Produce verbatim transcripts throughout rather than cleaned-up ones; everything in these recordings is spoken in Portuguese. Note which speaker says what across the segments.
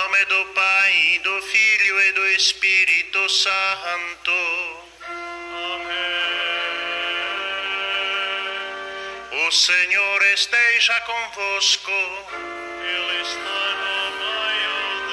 Speaker 1: nome do Pai, do Filho e do Espírito Santo. Amém. O Senhor esteja convosco. Ele está no meio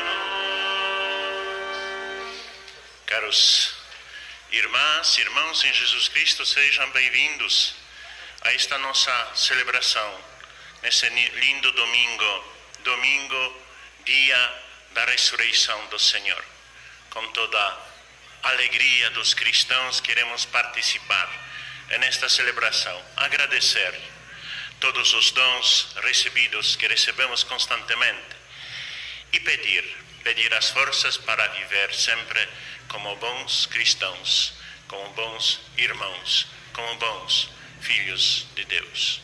Speaker 1: de nós. Caros irmãs, irmãos em Jesus Cristo, sejam bem-vindos a esta nossa celebração, nesse lindo domingo, domingo, dia da ressurreição do Senhor. Com toda a alegria dos cristãos, queremos participar nesta celebração, agradecer todos os dons recebidos que recebemos constantemente e pedir, pedir as forças para viver sempre como bons cristãos, como bons irmãos, como bons filhos de Deus.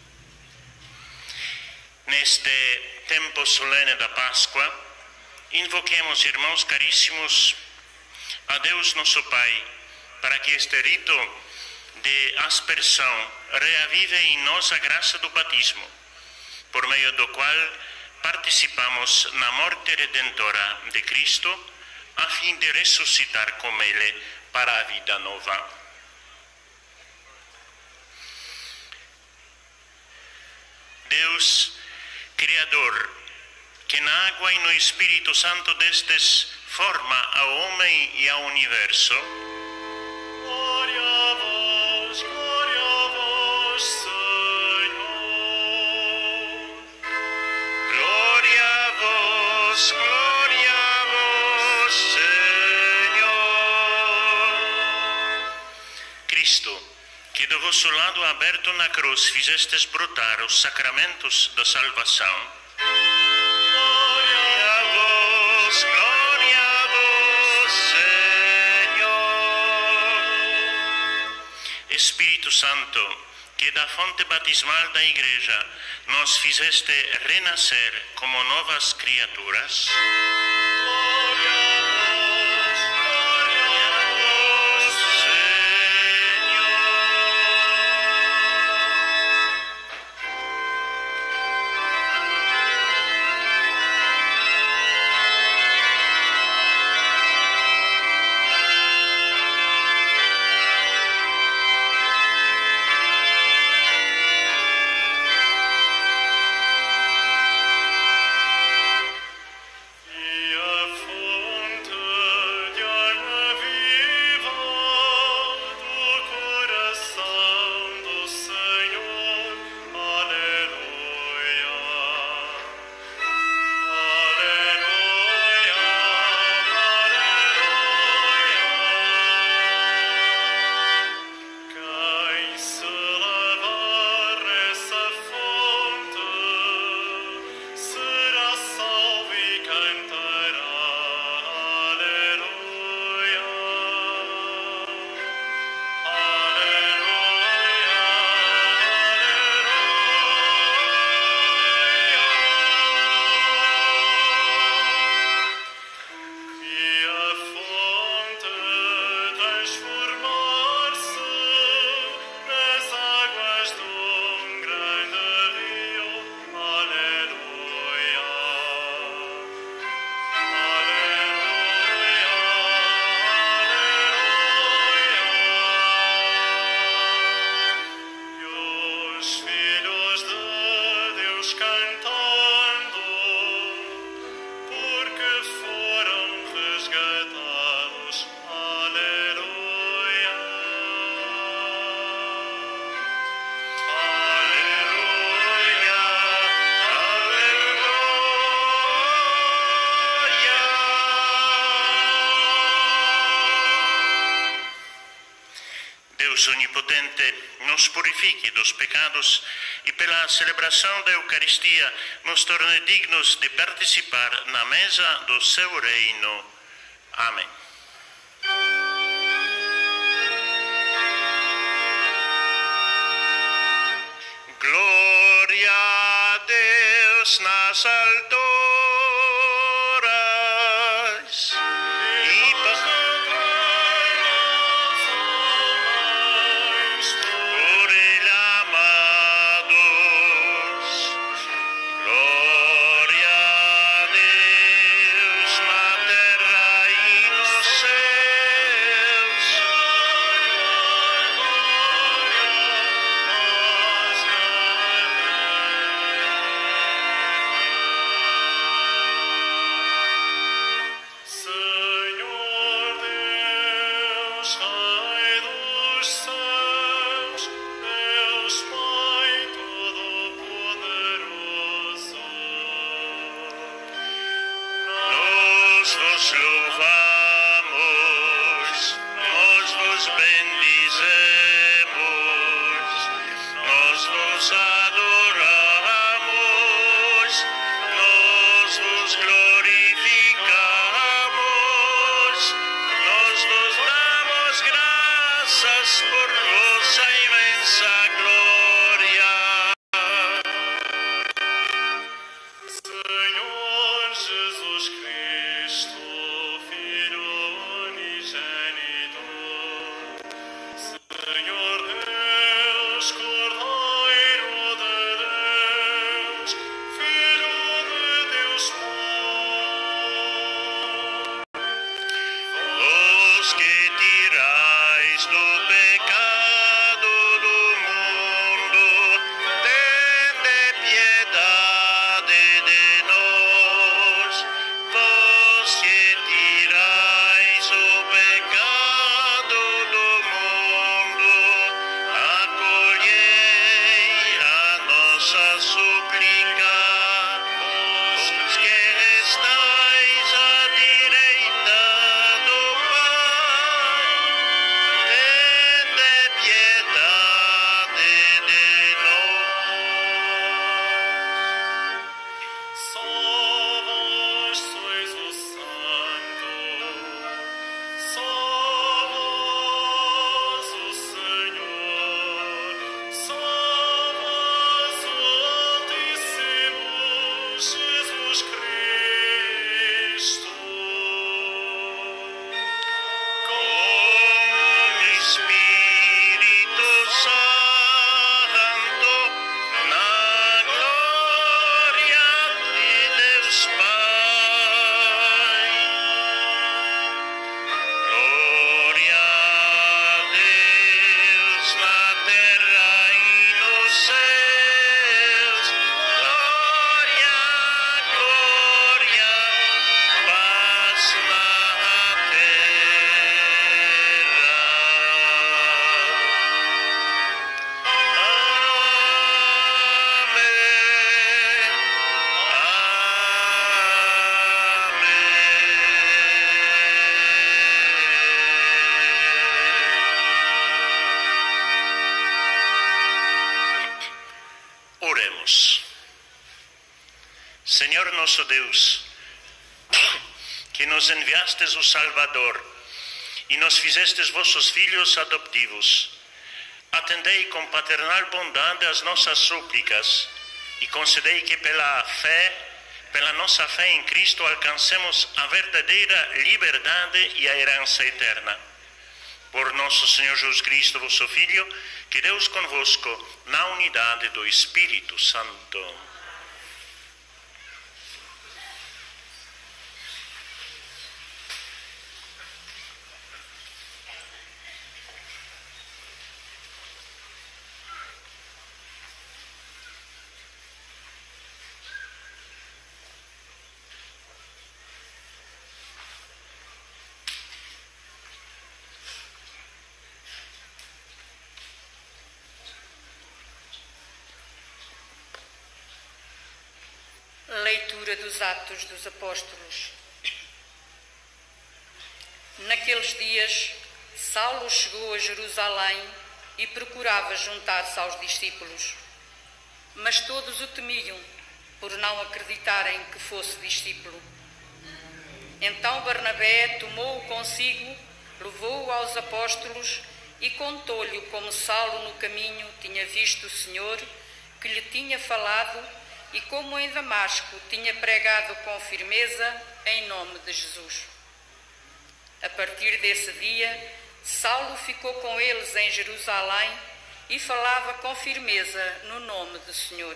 Speaker 1: Neste tempo solene da Páscoa, invoquemos, irmãos caríssimos, a Deus nosso Pai, para que este rito de aspersão reavive em nós a graça do batismo, por meio do qual participamos na morte redentora de Cristo, a fim de ressuscitar com Ele para a vida nova. Deus, Criador, que na água e no Espírito Santo destes forma ao homem e ao universo. Glória a vós, glória a vós, Senhor. Glória a vós, glória a vós, Senhor. Cristo, que do vosso lado aberto na cruz fizestes brotar os sacramentos da salvação. Glória a vós, glória a vós, Senhor. Espírito Santo, que da fonte batismal da Igreja nos fizeste renascer como novas criaturas. Deus onipotente, nos purifique dos pecados e pela celebração da Eucaristia nos torne dignos de participar na mesa do seu reino. Amém. Glória a Deus nas alturas. Glória a Deus. vossa súplica, vós que estáis à direita do Pai, tende piedade de nós. Só vós sois o Santo, só vós o Senhor, só vós o Altíssimo Jesus Cristo. Com o Espírito Santo, na glória de Deus Pai. Glória a Deus na terra e nos céus. Glória, glória, paz na terra. Oremos. Senhor nosso Deus, que nos enviastes o Salvador e nos fizestes vossos filhos adoptivos, atendei com paternal bondade as nossas súplicas e concedei que pela fé, pela nossa fé em Cristo, alcancemos a verdadeira liberdade e a herança eterna. Por nosso Senhor Jesus Cristo, vosso Filho, que Deus convosco, na unidade do Espírito Santo.
Speaker 2: Leitura dos Atos dos Apóstolos. Naqueles dias, Saulo chegou a Jerusalém e procurava juntar-se aos discípulos. Mas todos o temiam, por não acreditarem que fosse discípulo. Então Barnabé tomou-o consigo, levou-o aos apóstolos e contou-lhe como Saulo no caminho tinha visto o Senhor, que lhe tinha falado, e como em Damasco tinha pregado com firmeza em nome de Jesus. A partir desse dia, Saulo ficou com eles em Jerusalém e falava com firmeza no nome do Senhor.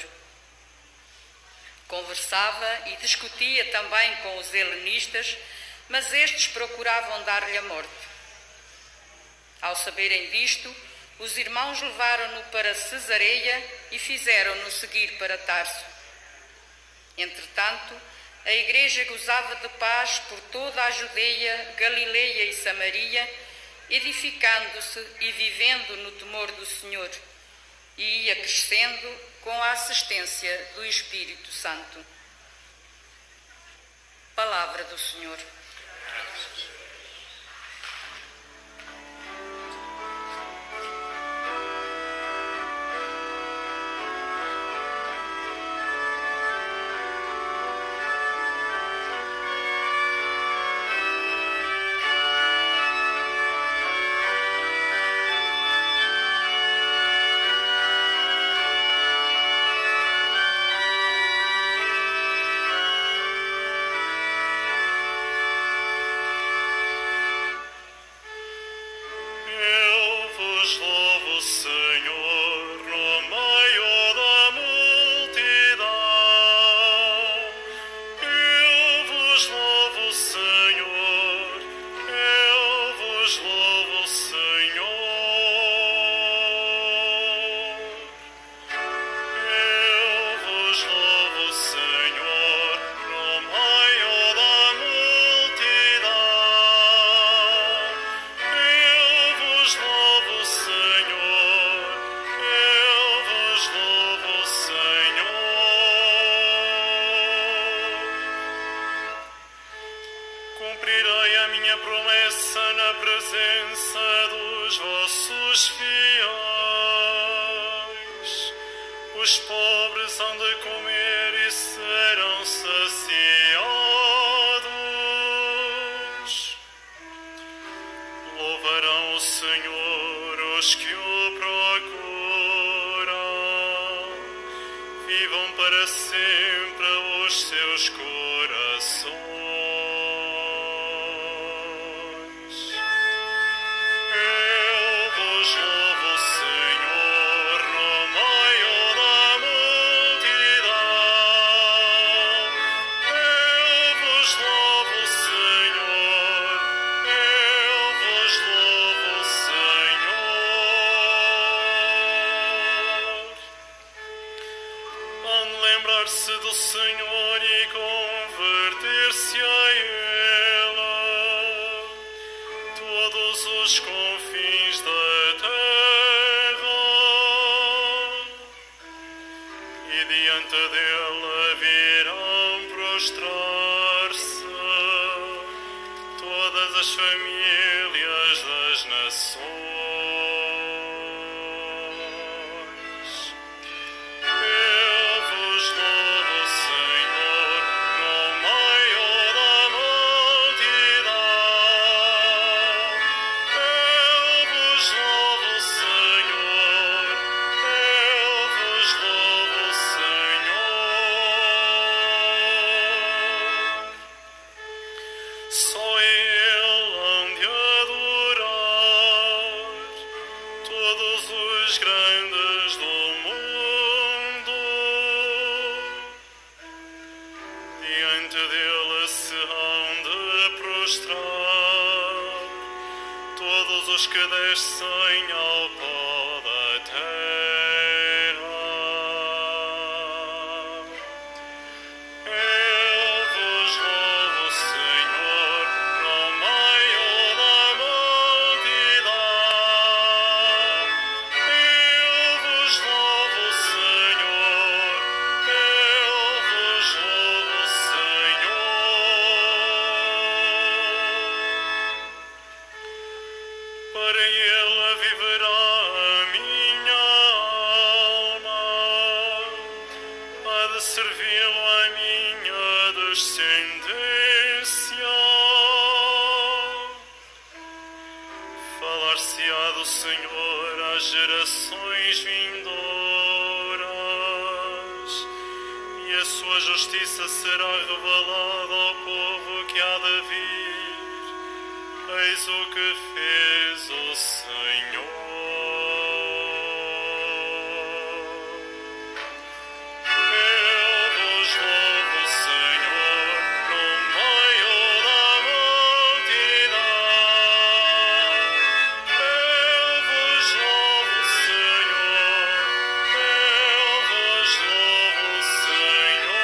Speaker 2: Conversava e discutia também com os helenistas, mas estes procuravam dar-lhe a morte. Ao saberem disto, os irmãos levaram-no para Cesareia e fizeram-no seguir para Tarso. Entretanto, a igreja gozava de paz por toda a Judeia, Galileia e Samaria, edificando-se e vivendo no temor do Senhor, e ia crescendo com a assistência do Espírito Santo. Palavra do Senhor.
Speaker 3: a promessa na presença dos vossos fiéis. Os pobres hão de comer e serão saciados. Louvarão o Senhor os que o procuram. Vivam para sempre os seus corações. Eu vos louvo, Senhor, no meio da multidão. Eu vos louvo, Senhor. Eu vos louvo, Senhor. Hão de lembrar-se do Senhor e converter-se a Ele todos os confins da terra, e diante dele virão prostrar-se todas as famílias das nações. Eu vos louvo, Senhor, no meio da multidão. Eu vos louvo, Senhor. Eu vos louvo, Senhor. Só Ele hão de adorar todos os grandes do mundo. Diante dele se hão de prostrar todos os que descem ao pó da terra. Eu vos louvo, Senhor, no meio da multidão. Eu vos louvo, Senhor. Eu vos louvo, Senhor. Para Ele viverá a minha alma, há de servi-lo a minha descendência. Falar-se-á do Senhor às gerações vindouras, e a sua justiça será revelada ao povo que há de vir. Eis o que fez o Senhor. Eu vos louvo, Senhor, no meio da multidão. Eu vos louvo, Senhor. Eu vos louvo, Senhor.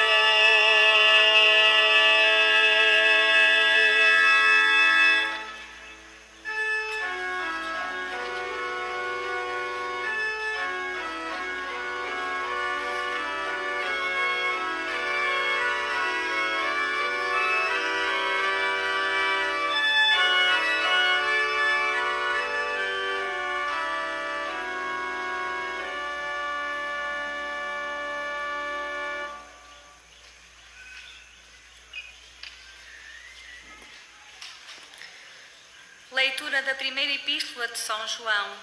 Speaker 4: Leitura da primeira epístola de São João.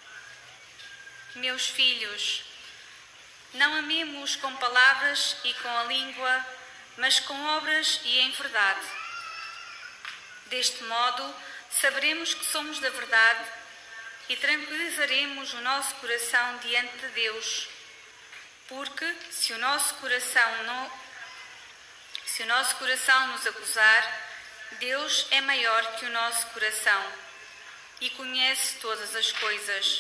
Speaker 4: Meus filhos, não amemos com palavras e com a língua, mas com obras e em verdade. Deste modo, saberemos que somos da verdade e tranquilizaremos o nosso coração diante de Deus, porque se o nosso coração não, se o nosso coração nos acusar, Deus é maior que o nosso coração e conhece todas as coisas.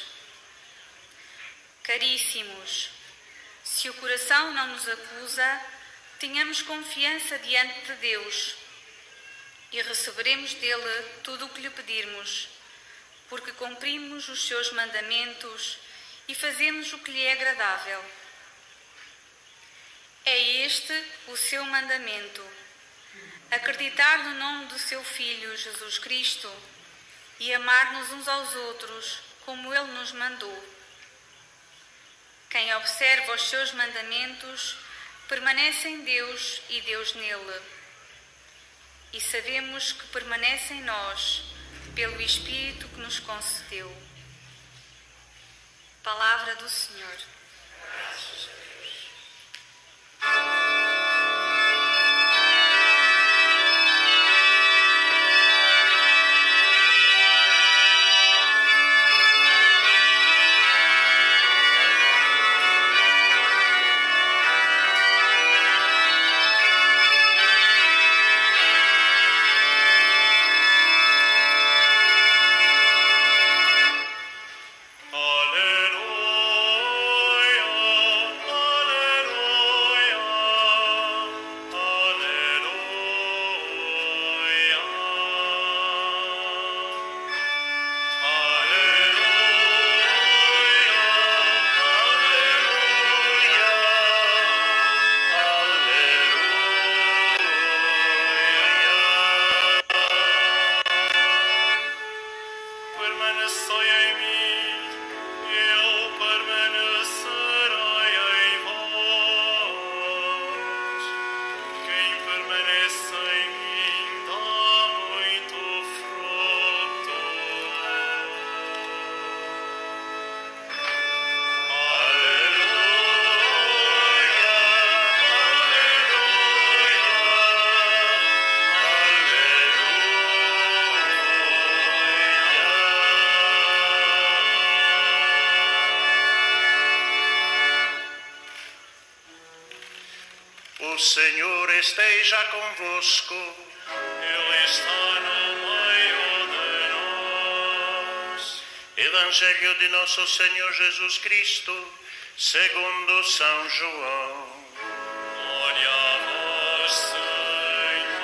Speaker 4: Caríssimos, se o coração não nos acusa, tenhamos confiança diante de Deus e receberemos dele tudo o que lhe pedirmos, porque cumprimos os seus mandamentos e fazemos o que lhe é agradável. É este o seu mandamento: acreditar no nome do seu Filho, Jesus Cristo, e amar-nos uns aos outros, como Ele nos mandou. Quem observa os seus mandamentos permanece em Deus e Deus nele. E sabemos que permanece em nós, pelo Espírito que nos concedeu. Palavra do Senhor.
Speaker 1: Graças a Deus. O Senhor esteja convosco.
Speaker 3: Ele está no meio de nós.
Speaker 1: Evangelho de nosso Senhor Jesus Cristo, segundo São João.
Speaker 3: Glória a vós, Senhor.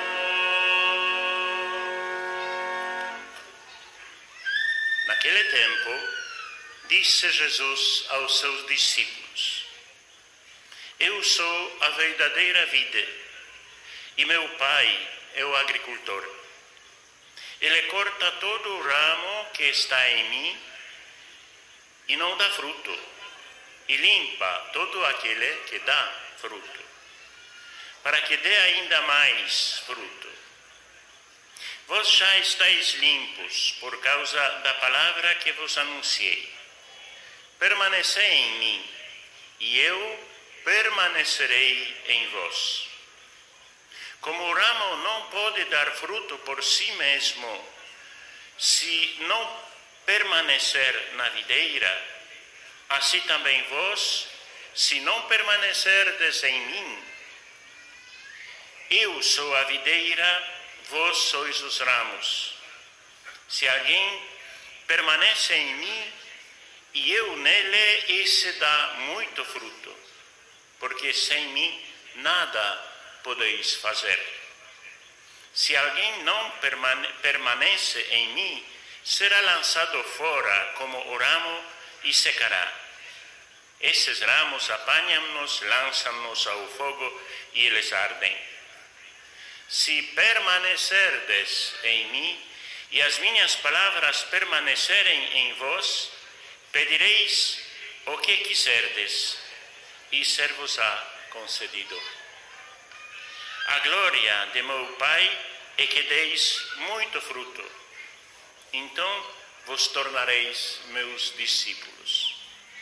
Speaker 1: Naquele tempo, disse Jesus aos seus discípulos: Eu sou a verdadeira vide, e meu Pai é o agricultor. Ele corta todo o ramo que está em mim e não dá fruto, e limpa todo aquele que dá fruto, para que dê ainda mais fruto. Vós já estáis limpos por causa da palavra que vos anunciei. Permanecei em mim, e eu permanecerei em vós. Como o ramo não pode dar fruto por si mesmo, se não permanecer na videira, assim também vós, se não permanecerdes em mim. Eu sou a videira, vós sois os ramos. Se alguém permanece em mim e eu nele, esse dá muito fruto, porque sem mim nada podeis fazer. Se alguém não permane permanece em mim, será lançado fora como o ramo e secará. Esses ramos apanham-nos, lançam-nos ao fogo e eles ardem. Se permanecerdes em mim e as minhas palavras permanecerem em vós, pedireis o que quiserdes e ser-vos-á concedido. A glória de meu Pai é que deis muito fruto, então vos tornareis meus discípulos.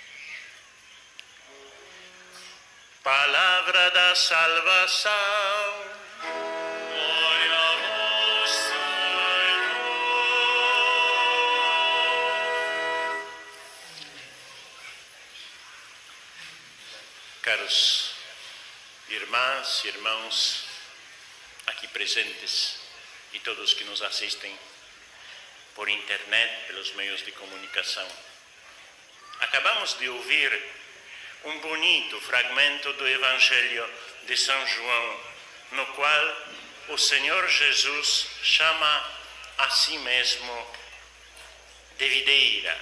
Speaker 1: Palavra da salvação.
Speaker 3: Glória a vós, Senhor.
Speaker 1: Caros irmãs e irmãos aqui presentes e todos que nos assistem por internet, pelos meios de comunicação. Acabamos de ouvir um bonito fragmento do Evangelho de São João, no qual o Senhor Jesus chama a si mesmo de videira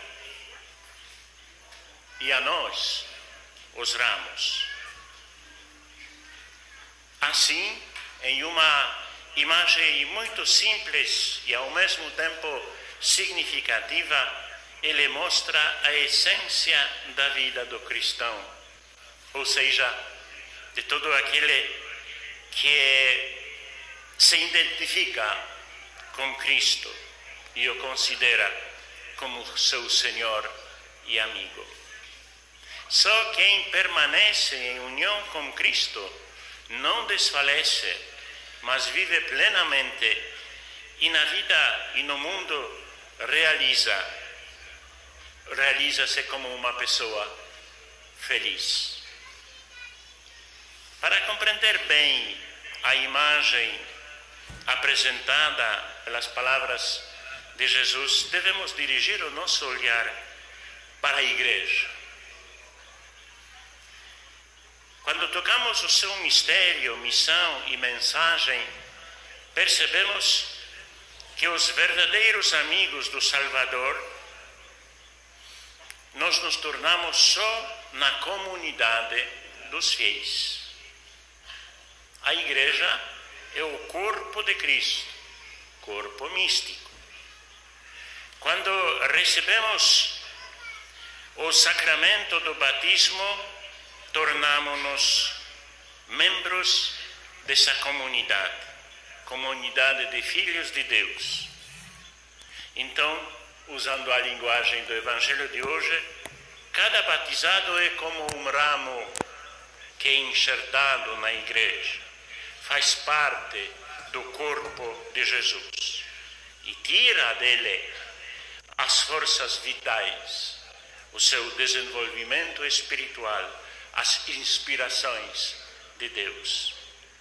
Speaker 1: e a nós os ramos. Assim, em uma imagem muito simples e ao mesmo tempo significativa, ele mostra a essência da vida do cristão, ou seja, de todo aquele que se identifica com Cristo e o considera como seu Senhor e amigo. Só quem permanece em união com Cristo não desfalece, mas vive plenamente e na vida e no mundo realiza, realiza-se como uma pessoa feliz. Para compreender bem a imagem apresentada pelas palavras de Jesus, devemos dirigir o nosso olhar para a igreja. Quando tocamos o seu mistério, missão e mensagem, percebemos que os verdadeiros amigos do Salvador, nós nos tornamos só na comunidade dos fiéis. A igreja é o corpo de Cristo, corpo místico. Quando recebemos o sacramento do batismo, tornamos-nos membros dessa comunidade, comunidade de filhos de Deus. Então, usando a linguagem do Evangelho de hoje, cada batizado é como um ramo que é enxertado na igreja, faz parte do corpo de Jesus e tira dele as forças vitais, o seu desenvolvimento espiritual, as inspirações de Deus.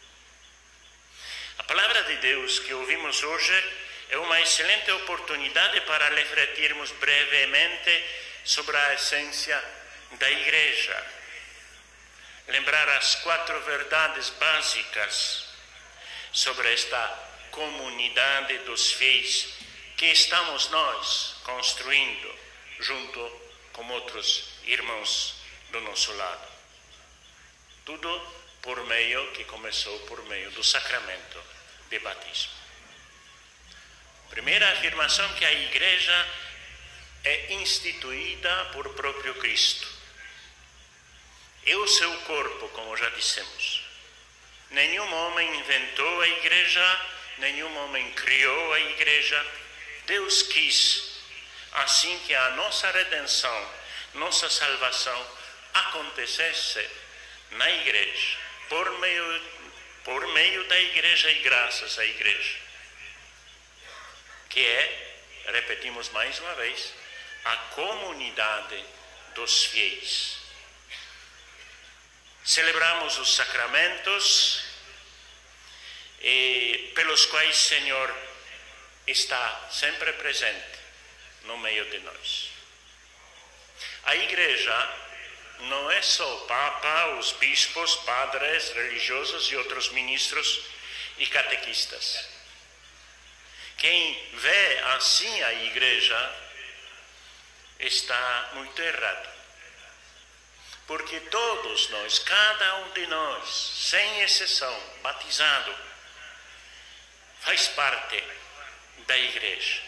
Speaker 1: A palavra de Deus que ouvimos hoje é uma excelente oportunidade para refletirmos brevemente sobre a essência da igreja. Lembrar as quatro verdades básicas sobre esta comunidade dos fiéis que estamos nós construindo junto com outros irmãos do nosso lado. Tudo por meio, que começou por meio do sacramento de batismo. Primeira afirmação, que a igreja é instituída por próprio Cristo. É o seu corpo, como já dissemos. Nenhum homem inventou a igreja, nenhum homem criou a igreja. Deus quis, assim que a nossa redenção, nossa salvação acontecesse na igreja, por meio, por meio da igreja e graças à igreja, que é, repetimos mais uma vez, a comunidade dos fiéis. Celebramos os sacramentos e, pelos quais o Senhor está sempre presente no meio de nós. A igreja não é só o Papa, os bispos, padres, religiosos e outros ministros e catequistas. Quem vê assim a igreja está muito errado. Porque todos nós, cada um de nós, sem exceção, batizado, faz parte da igreja.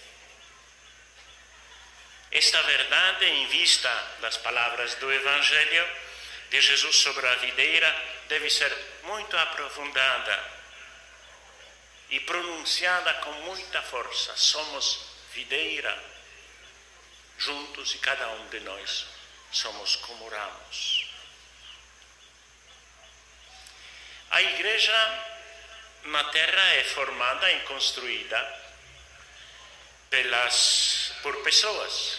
Speaker 1: Esta verdade, em vista das palavras do Evangelho de Jesus sobre a videira, deve ser muito aprofundada e pronunciada com muita força. Somos videira, juntos, e cada um de nós somos como ramos. A igreja na terra é formada e construída pelas, por pessoas.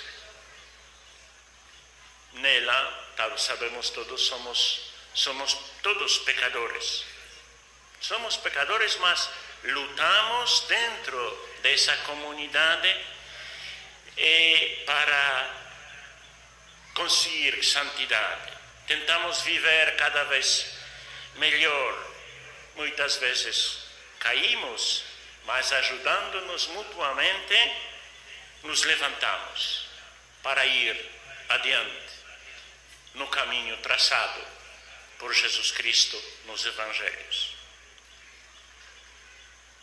Speaker 1: Nela, sabemos todos, somos, somos todos pecadores. Somos pecadores, mas lutamos dentro dessa comunidade e para conseguir santidade. Tentamos viver cada vez melhor. Muitas vezes caímos, mas ajudando-nos mutuamente, nos levantamos para ir adiante no caminho traçado por Jesus Cristo nos Evangelhos.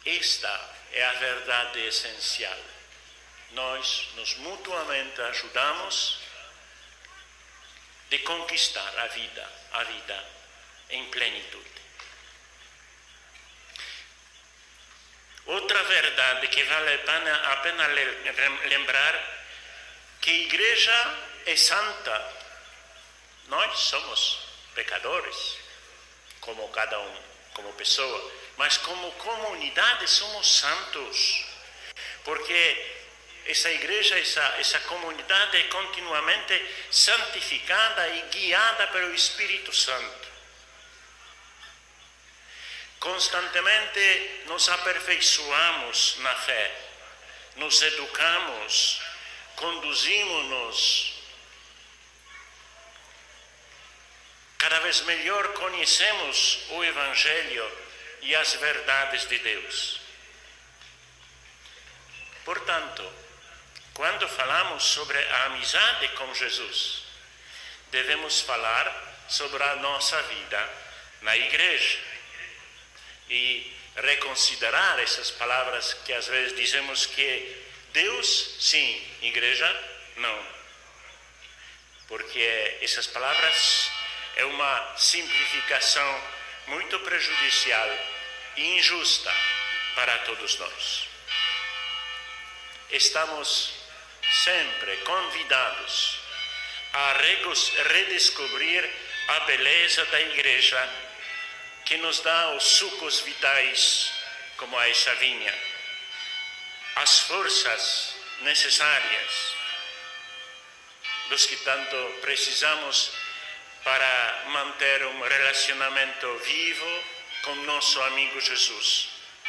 Speaker 1: Esta é a verdade essencial. Nós nos mutuamente ajudamos de conquistar a vida, a vida em plenitude. Outra verdade que vale a pena, a pena lembrar, que a Igreja é santa. Nós somos pecadores, como cada um, como pessoa, mas como comunidade somos santos, porque essa igreja, essa, essa comunidade é continuamente santificada e guiada pelo Espírito Santo. Constantemente nos aperfeiçoamos na fé, nos educamos, conduzimos-nos. Cada vez melhor conhecemos o Evangelho e as verdades de Deus. Portanto, quando falamos sobre a amizade com Jesus, devemos falar sobre a nossa vida na igreja e reconsiderar essas palavras que às vezes dizemos que Deus, sim, igreja, não. Porque essas palavras é uma simplificação muito prejudicial e injusta para todos nós. Estamos sempre convidados a redescobrir a beleza da igreja que nos dá os sucos vitais, como a essa vinha, as forças necessárias dos que tanto precisamos para manter um relacionamento vivo com nosso amigo Jesus.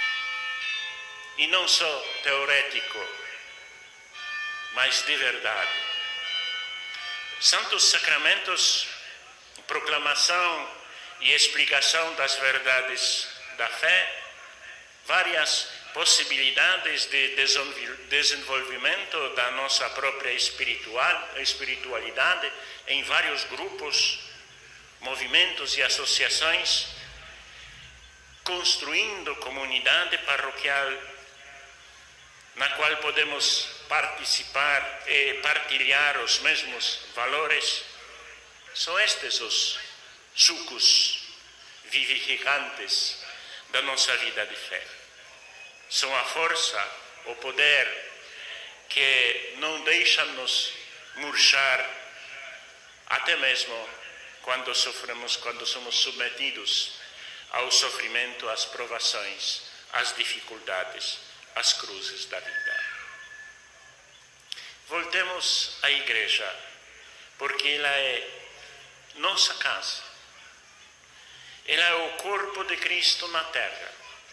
Speaker 1: E não só teorético, mas de verdade. Santos sacramentos, proclamação e explicação das verdades da fé, várias possibilidades de desenvolvimento da nossa própria espiritualidade em vários grupos, movimentos e associações, construindo comunidade paroquial na qual podemos participar e partilhar os mesmos valores. São estes os sucos vivificantes da nossa vida de fé. São a força, o poder que não deixam-nos murchar, até mesmo quando sofremos, quando somos submetidos ao sofrimento, às provações, às dificuldades, às cruzes da vida. Voltemos à igreja, porque ela é nossa casa. Ela é o corpo de Cristo na terra.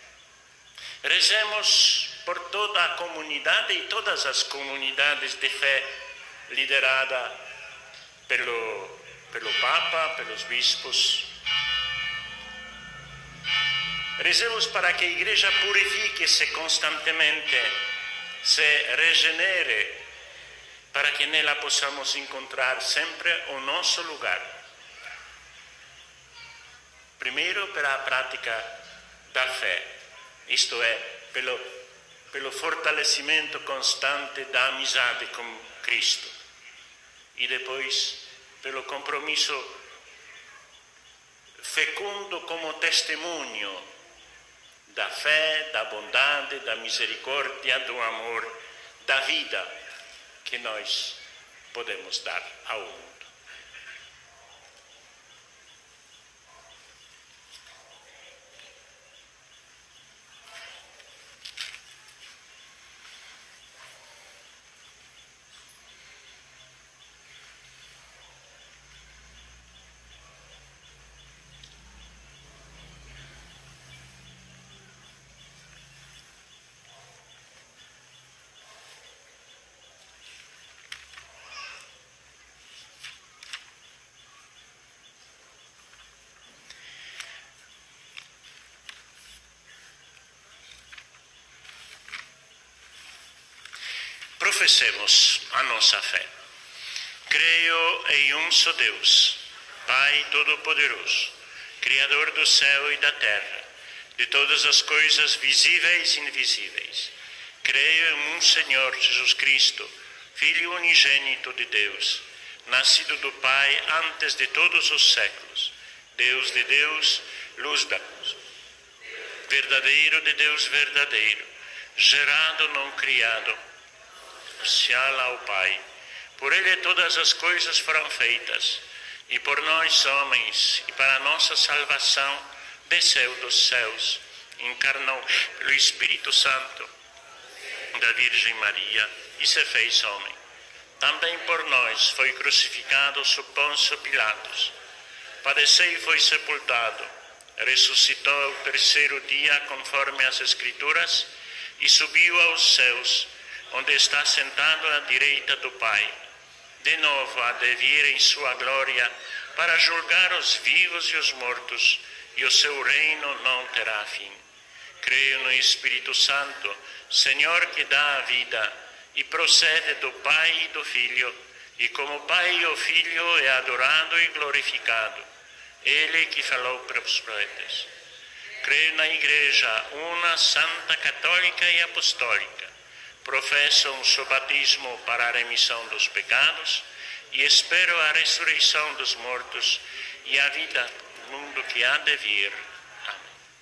Speaker 1: Rezemos por toda a comunidade e todas as comunidades de fé liderada pelo, pelo Papa, pelos bispos. Rezemos para que a igreja purifique-se constantemente, se regenere, para que nela possamos encontrar sempre o nosso lugar. Primeiro, pela prática da fé, isto é, pelo, pelo fortalecimento constante da amizade com Cristo. E depois, pelo compromisso fecundo como testemunho da fé, da bondade, da misericórdia, do amor, da vida que nós podemos dar ao mundo. Professemos a nossa fé. Creio em um só Deus, Pai Todo-Poderoso, Criador do céu e da terra, de todas as coisas visíveis e invisíveis. Creio em um Senhor Jesus Cristo, Filho unigênito de Deus, nascido do Pai antes de todos os séculos, Deus de Deus, luz da luz, verdadeiro de Deus verdadeiro, gerado não criado, parcial ao Pai. Por ele todas as coisas foram feitas, e por nós homens, e para nossa salvação, desceu dos céus, encarnou pelo Espírito Santo da Virgem Maria e se fez homem. Também por nós foi crucificado sob Pôncio Pilatos. Padeceu e foi sepultado. Ressuscitou ao terceiro dia, conforme as Escrituras, e subiu aos céus, onde está sentado à direita do Pai. De novo há de vir em sua glória para julgar os vivos e os mortos, e o seu reino não terá fim. Creio no Espírito Santo, Senhor que dá a vida, e procede do Pai e do Filho, e como Pai e o Filho é adorado e glorificado, Ele que falou pelos profetas. Creio na Igreja, una, santa, católica e apostólica. Professo um só batismo para a remissão dos pecados, e espero a ressurreição dos mortos e a vida no mundo que há de vir. Amém.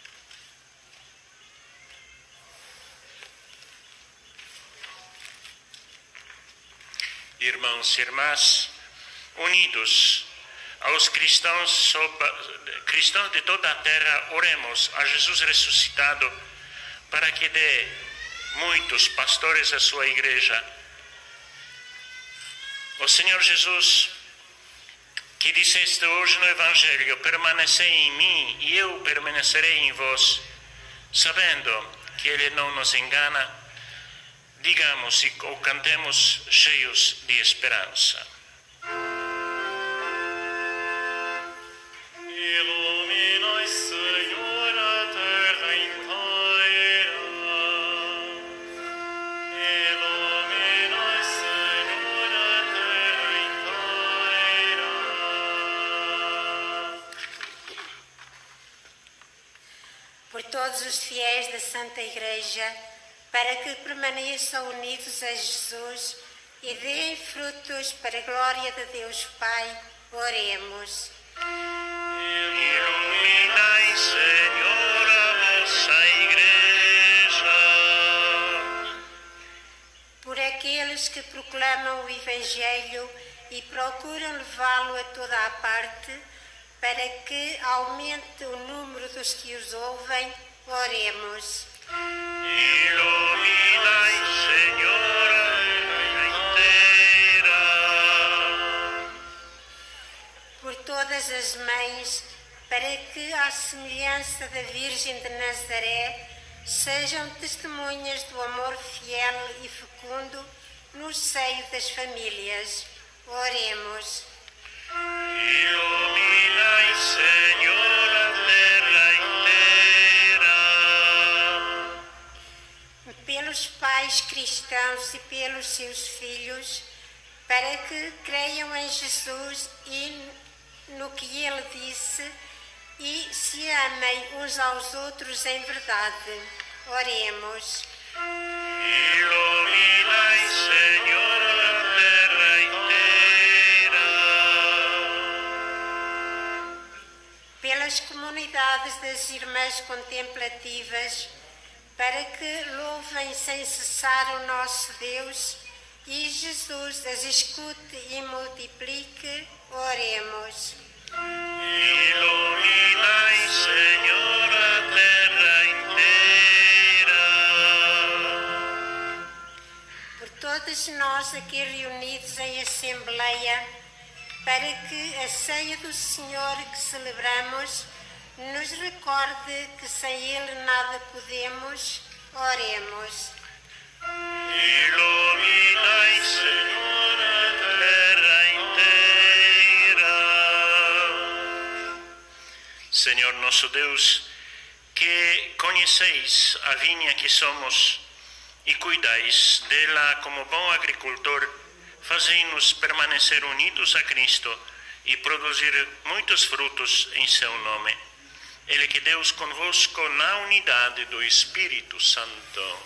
Speaker 1: Irmãos e irmãs, unidos aos cristãos, cristãos de toda a terra, oremos a Jesus ressuscitado para que dê muitos pastores à sua igreja. O Senhor Jesus, que disseste hoje no Evangelho, permanecei em mim e eu permanecerei em vós, sabendo que Ele não nos engana, digamos e ou cantemos cheios de esperança.
Speaker 3: Ilumina, Senhor, a terra inteira. Ilumina, Senhor, a terra inteira.
Speaker 5: Por todos os fiéis da Santa Igreja, para que permaneçam unidos a Jesus e deem frutos para a glória de Deus Pai, oremos.
Speaker 1: Iluminai, Senhor, a vossa Igreja.
Speaker 5: Por aqueles que proclamam o Evangelho e procuram levá-lo a toda a parte, para que aumente o número dos que os ouvem, oremos.
Speaker 1: Iluminai, Senhor, a terra inteira.
Speaker 5: Por todas as mães, para que, à semelhança da Virgem de Nazaré, sejam testemunhas do amor fiel e fecundo no seio das famílias. Oremos.
Speaker 1: Iluminai, Senhor, a terra inteira.
Speaker 5: Pelos pais cristãos e pelos seus filhos, para que creiam em Jesus e no que Ele disse e se amem uns aos outros em verdade. Oremos.
Speaker 1: Iluminai, Senhor, a terra inteira.
Speaker 5: Pelas comunidades das Irmãs Contemplativas, para que louvem sem cessar o nosso Deus e Jesus as escute e multiplique, oremos.
Speaker 1: Iluminai, Senhor, a terra inteira.
Speaker 5: Por todos nós aqui reunidos em Assembleia, para que a ceia do Senhor que celebramos nos recorde que sem Ele nada podemos, oremos.
Speaker 1: Iluminai, Senhor, a terra inteira. Senhor nosso Deus, que conheceis a vinha que somos e cuidais dela como bom agricultor, fazei-nos permanecer unidos a Cristo e produzir muitos frutos em seu nome. Ele Fique Deus convosco na unidade do Espírito Santo.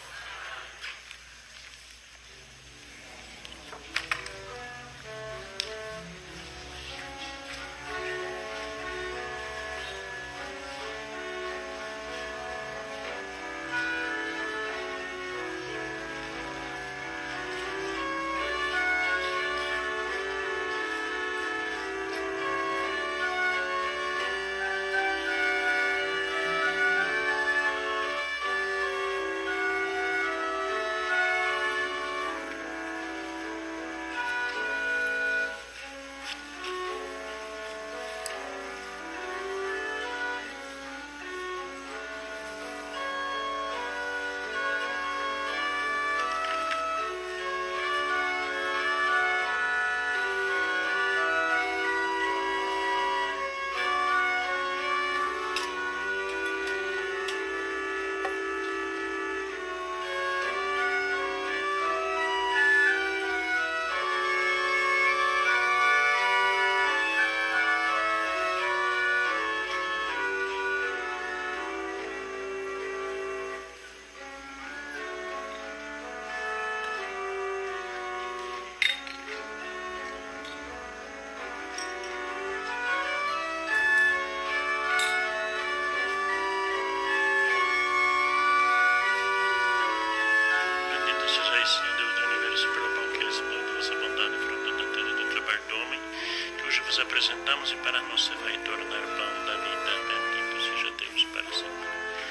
Speaker 1: Apresentamos e para nós se vai tornar pão da vida. Bendito seja Deus para sempre.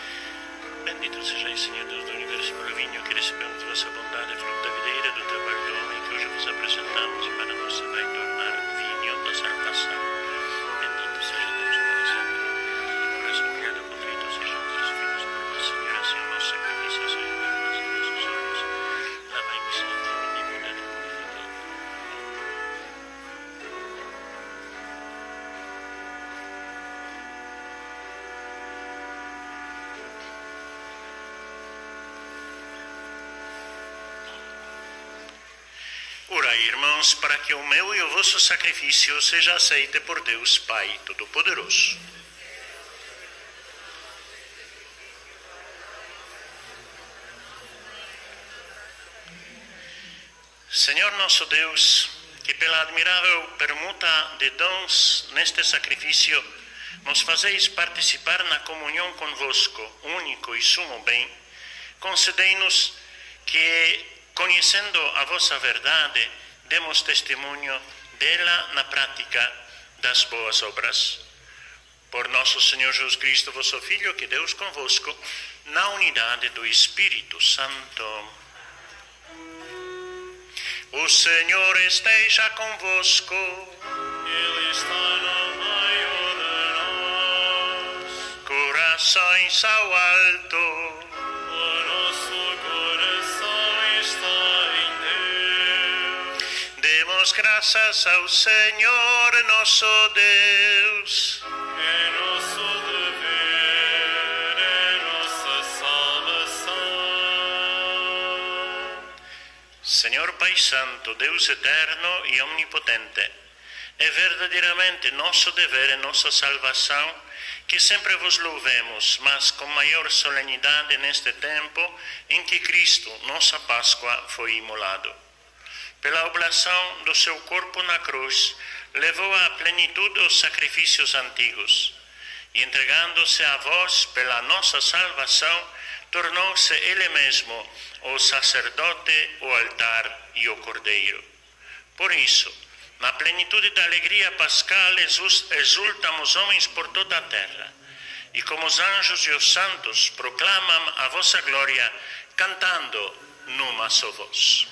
Speaker 1: Bendito seja, Senhor Deus do universo, pelo vinho que recebemos de vossa bondade, fruto da videira do trabalho do homem, que hoje vos apresentamos e para nós se vai tornar vinho da salvação. Bendito seja Deus para sempre. E por essa criada contrito sejam os filhos por vossa Senhora, Senhor, nosso sacrifício, Senhor, mas em nossos olhos. Lavai-me, Senhor, de iniquidade por favor. Orai, irmãos, para que o meu e o vosso sacrifício seja aceito por Deus Pai Todo-Poderoso. Senhor nosso Deus, que pela admirável permuta de dons neste sacrifício nos fazeis participar na comunhão convosco, único e sumo bem, concedei-nos que, conhecendo a vossa verdade, demos testemunho dela na prática das boas obras. Por nosso Senhor Jesus Cristo, vosso Filho, que Deus convosco, na unidade do Espírito Santo. O Senhor esteja convosco.
Speaker 3: Ele está no meio de nós.
Speaker 1: Corações ao alto.
Speaker 3: O nosso coração está em Deus.
Speaker 1: Demos graças ao Senhor nosso Deus.
Speaker 3: É nosso dever, é nossa salvação.
Speaker 1: Senhor Pai Santo, Deus eterno e omnipotente, é verdadeiramente nosso dever e nossa salvação que sempre vos louvemos, mas com maior solenidade neste tempo em que Cristo, nossa Páscoa, foi imolado. Pela oblação do seu corpo na cruz, levou à plenitude os sacrifícios antigos, e entregando-se a vós pela nossa salvação, tornou-se Ele mesmo o sacerdote, o altar e o cordeiro. Por isso, na plenitude da alegria pascal, exultam os homens por toda a terra, e como os anjos e os santos proclamam a vossa glória, cantando numa só voz.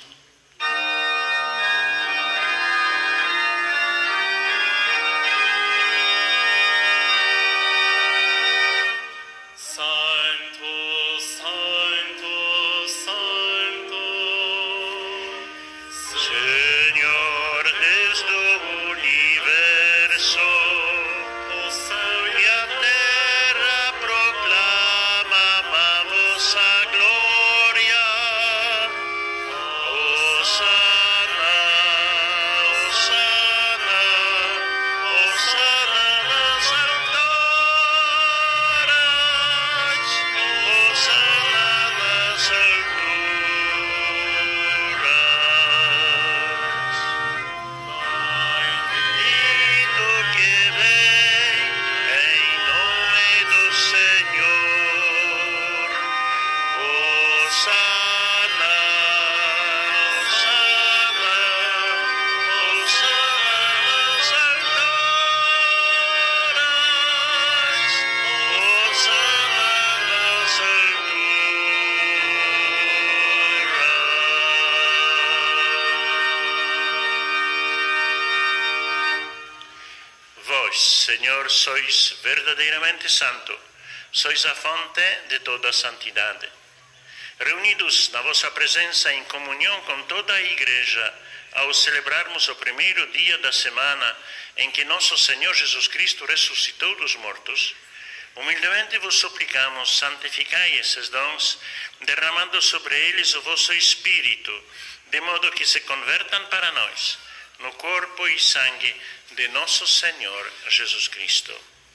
Speaker 1: Senhor, sois verdadeiramente santo, sois a fonte de toda a santidade. Reunidos na vossa presença em comunhão com toda a Igreja, ao celebrarmos o primeiro dia da semana em que nosso Senhor Jesus Cristo ressuscitou dos mortos, humildemente vos suplicamos, santificai esses dons, derramando sobre eles o vosso Espírito, de modo que se convertam para nós no corpo e sangue de nosso Senhor Jesus Cristo.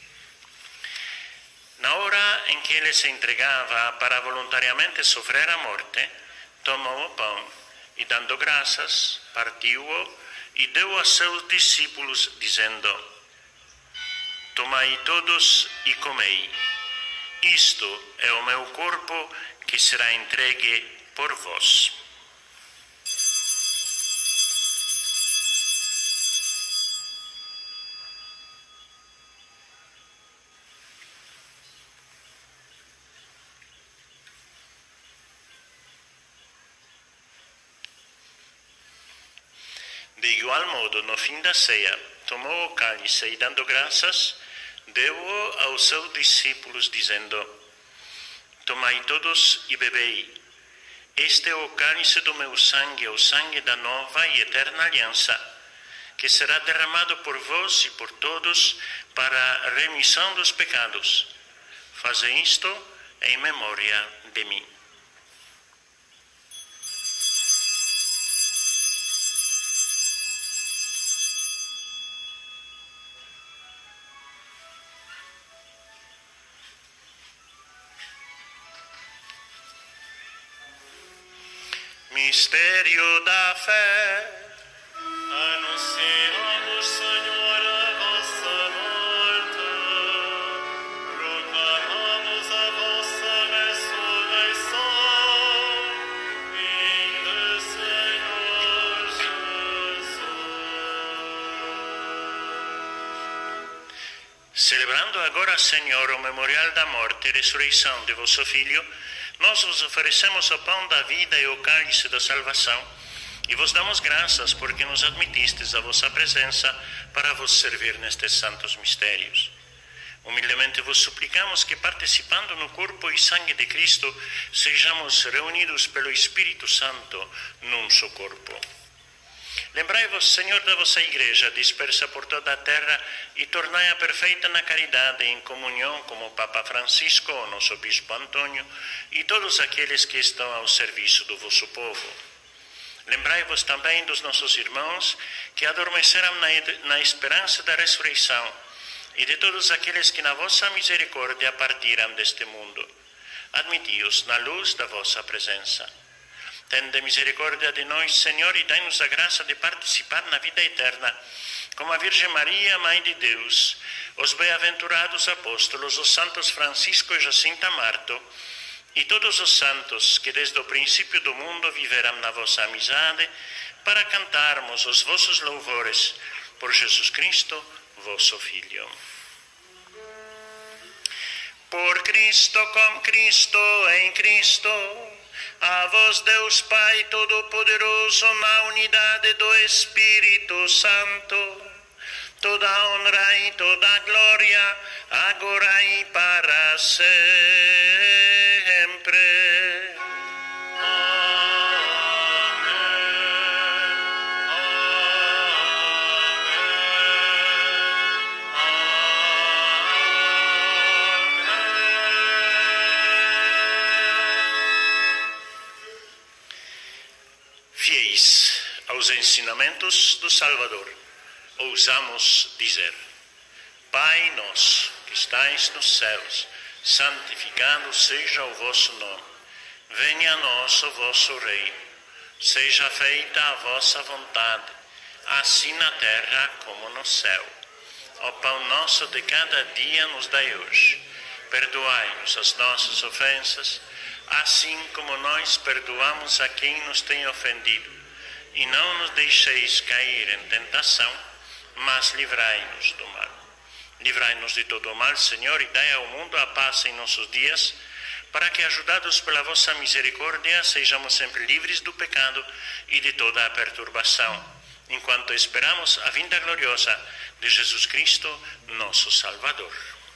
Speaker 1: Na hora em que ele se entregava para voluntariamente sofrer a morte, tomou o pão e, dando graças, partiu-o e deu a seus discípulos, dizendo: Tomai todos e comei. Isto é o meu corpo que será entregue por vós. De igual modo, no fim da ceia, tomou o cálice e, dando graças, deu-o aos seus discípulos, dizendo: Tomai todos e bebei. Este é o cálice do meu sangue, o sangue da nova e eterna aliança, que será derramado por vós e por todos para a remissão dos pecados. Fazei isto em memória de mim. Mistério da fé.
Speaker 3: Anunciamos, Senhor, a vossa morte, proclamamos a vossa ressurreição. Vinde, Senhor Jesus.
Speaker 1: Celebrando agora, Senhor, o memorial da morte e ressurreição de vosso Filho, nós vos oferecemos o pão da vida e o cálice da salvação, e vos damos graças porque nos admitistes a vossa presença para vos servir nestes santos mistérios. Humildemente vos suplicamos que, participando no corpo e sangue de Cristo, sejamos reunidos pelo Espírito Santo num só corpo. Lembrai-vos, Senhor, da vossa Igreja dispersa por toda a terra e tornai-a perfeita na caridade, em comunhão com o Papa Francisco, o nosso Bispo Antônio e todos aqueles que estão ao serviço do vosso povo. Lembrai-vos também dos nossos irmãos que adormeceram na, na esperança da ressurreição e de todos aqueles que na vossa misericórdia partiram deste mundo. Admiti-os na luz da vossa presença. Tende misericórdia de nós, Senhor, e dai-nos a graça de participar na vida eterna, como a Virgem Maria, Mãe de Deus, os bem-aventurados apóstolos, os santos Francisco e Jacinta Marto, e todos os santos que desde o princípio do mundo viveram na vossa amizade, para cantarmos os vossos louvores por Jesus Cristo, vosso Filho. Por Cristo, com Cristo, em Cristo, a vós, Deus Pai Todo-Poderoso, na unidade do Espírito Santo, toda a honra e toda a glória, agora e para sempre. Fiéis aos ensinamentos do Salvador, ousamos dizer: Pai nosso, que estais nos céus, santificado seja o vosso nome. Venha a nós o vosso reino. Seja feita a vossa vontade, assim na terra como no céu. O pão nosso de cada dia nos dai hoje. Perdoai-nos as nossas ofensas, assim como nós perdoamos a quem nos tem ofendido. E não nos deixeis cair em tentação, mas livrai-nos do mal. Livrai-nos de todo o mal, Senhor, e dai ao mundo a paz em nossos dias, para que, ajudados pela vossa misericórdia, sejamos sempre livres do pecado e de toda a perturbação, enquanto esperamos a vinda gloriosa de Jesus Cristo, nosso Salvador.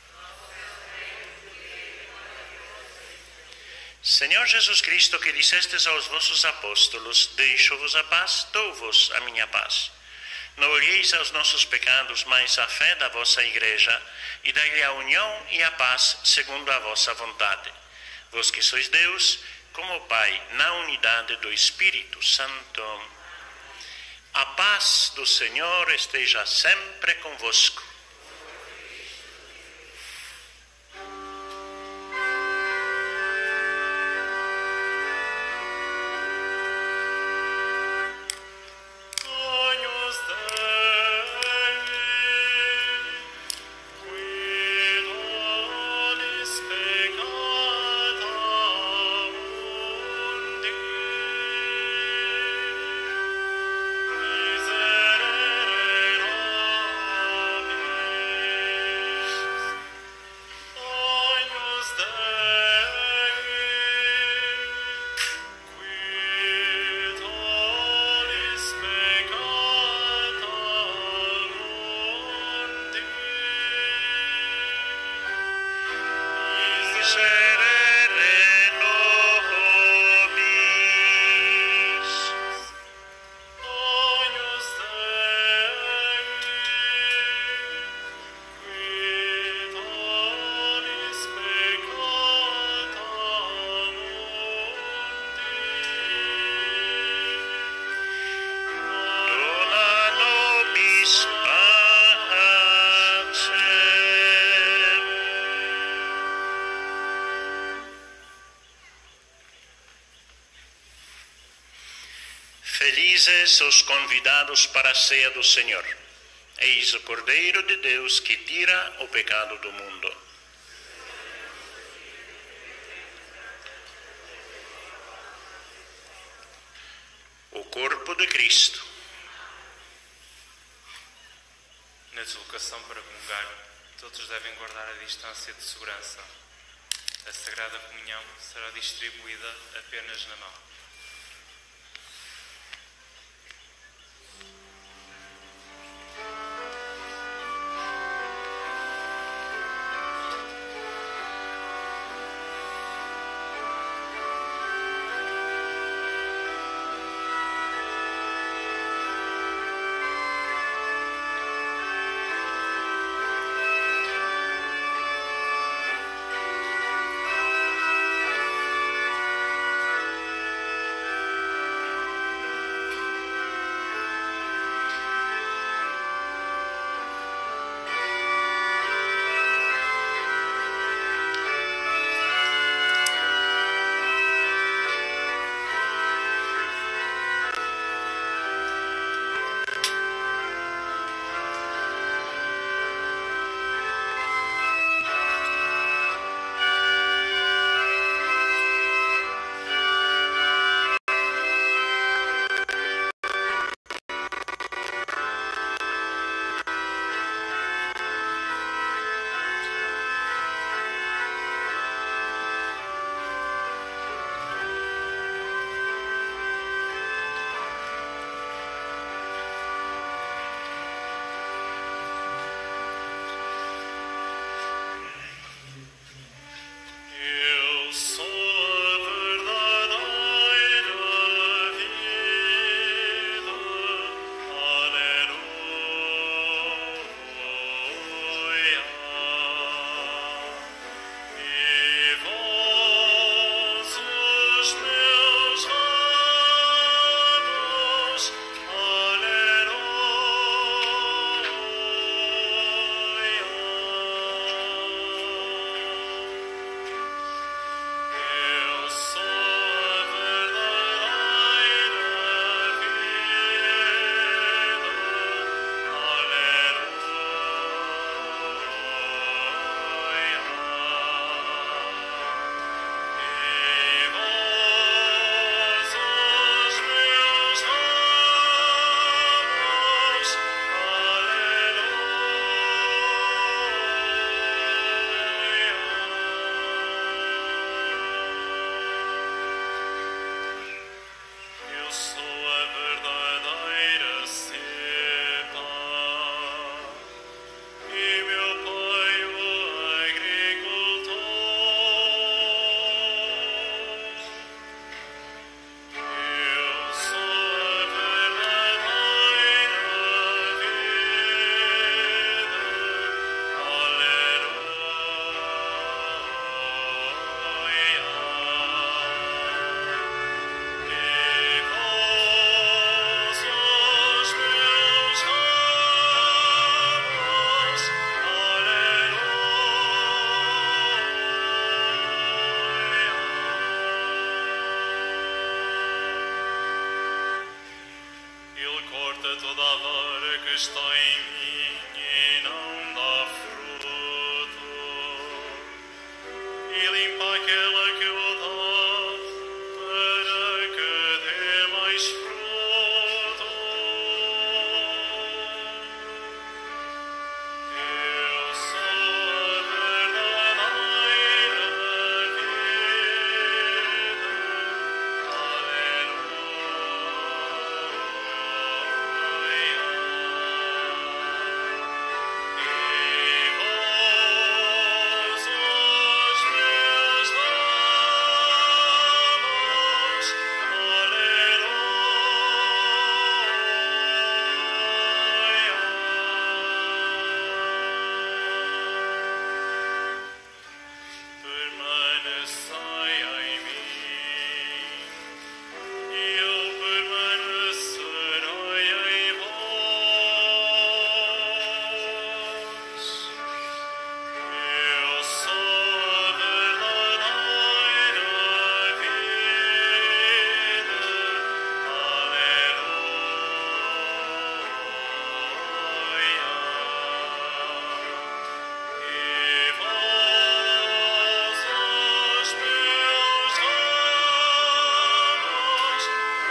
Speaker 1: Senhor Jesus Cristo, que dissestes aos vossos apóstolos, deixo-vos a paz, dou-vos a minha paz. Não olheis aos nossos pecados, mas à fé da vossa Igreja, e dai-lhe a união e a paz segundo a vossa vontade. Vós que sois Deus, como o Pai, na unidade do Espírito Santo. A paz do Senhor esteja sempre convosco. Felizes os convidados para a ceia do Senhor. Eis o Cordeiro de Deus que tira o pecado do mundo. O corpo de Cristo.
Speaker 6: Na deslocação para comungar, todos devem guardar a distância de segurança. A Sagrada Comunhão será distribuída apenas na mão.
Speaker 3: que está em mim e não dá fruto, e limpa aquela que eu dou, para que dê mais fruto. Eu sou a verdadeira vida. Permanecei em mim, e eu permanecerei em vós. Eu sou a verdadeira vida. Aleluia. E vós, os meus ramos,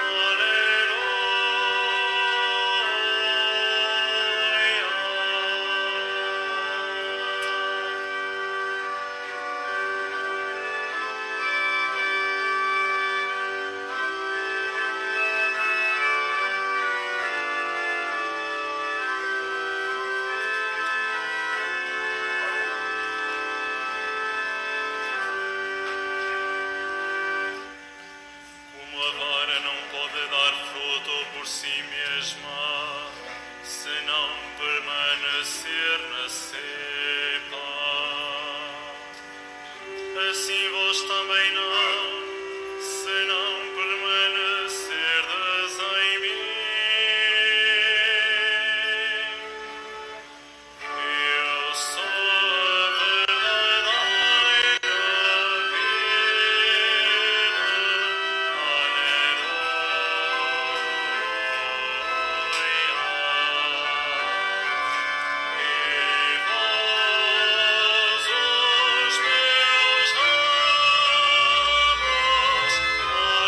Speaker 3: como a vara não pode dar fruto por si mesma, se não permanecer na cepa, assim vós também não, se não permanecerdes em mim. Eu sou a verdadeira vida. Aleluia. E vós, os meus ramos,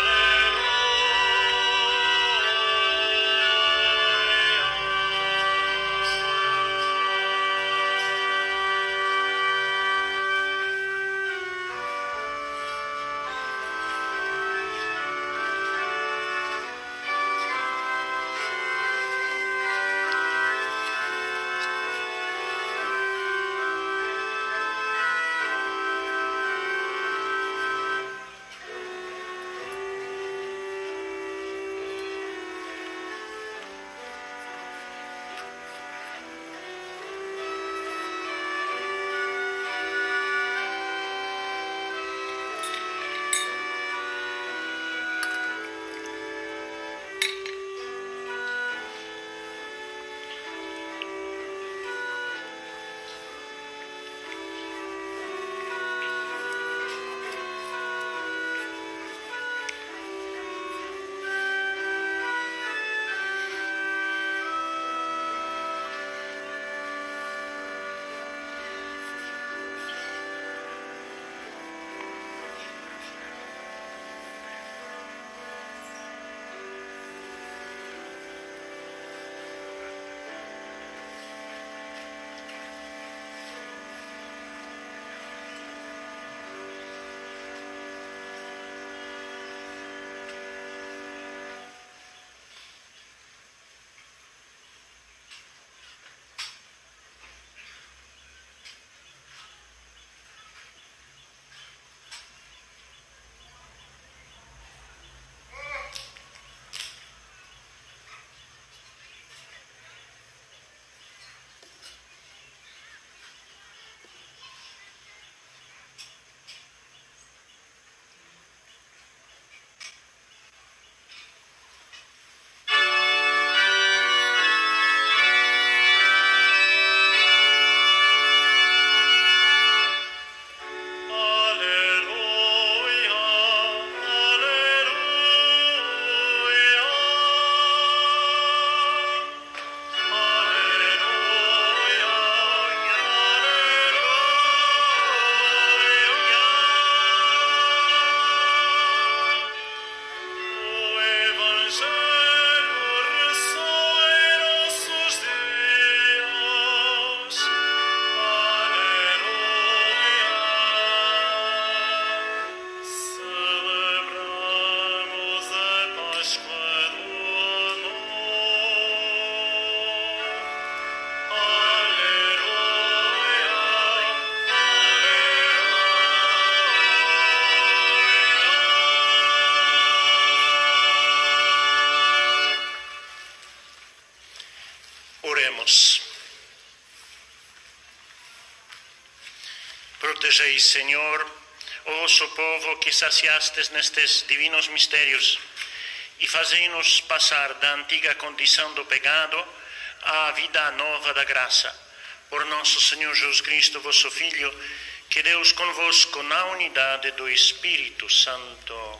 Speaker 1: Protejei, Senhor, o vosso povo que saciastes nestes divinos mistérios e fazei-nos passar da antiga condição do pecado à vida nova da graça. Por nosso Senhor Jesus Cristo, vosso Filho, que Deus convosco na unidade do Espírito Santo.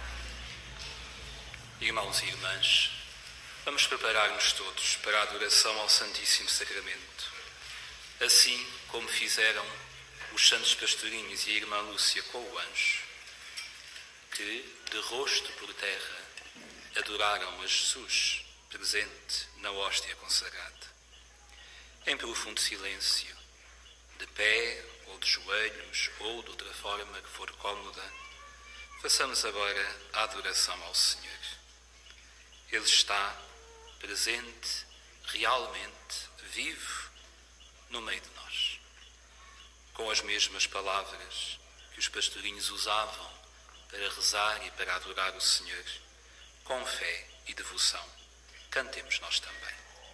Speaker 7: Irmãos e irmãs, vamos preparar-nos todos para a adoração ao Santíssimo Sacramento. Assim como fizeram os santos pastorinhos e a irmã Lúcia com o anjo, que, de rosto por terra, adoraram a Jesus, presente na hóstia consagrada. Em profundo silêncio, de pé ou de joelhos ou de outra forma que for cómoda, façamos agora a adoração ao Senhor. Ele está presente, realmente, vivo, no meio de nós. Com as mesmas palavras que os pastorinhos usavam para rezar e para adorar o Senhor, com fé e devoção, cantemos nós também.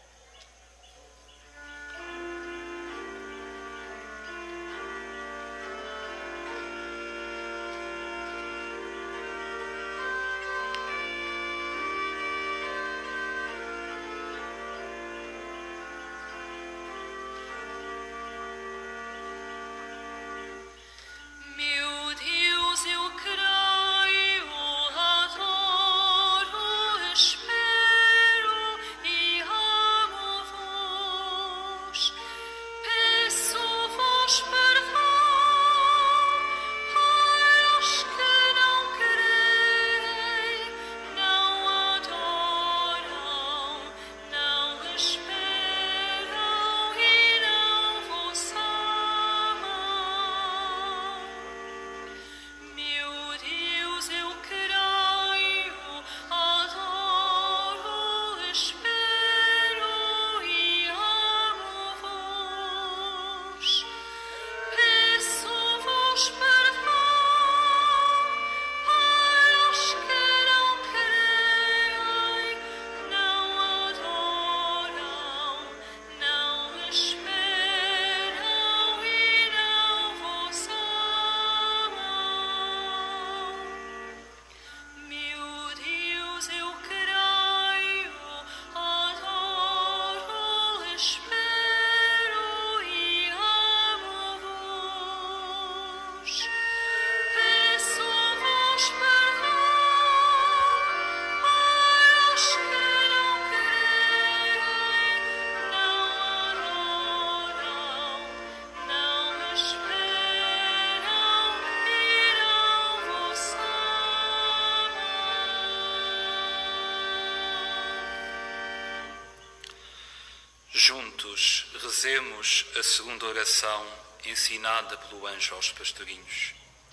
Speaker 7: Juntos rezemos a segunda oração ensinada pelo anjo aos pastorinhos.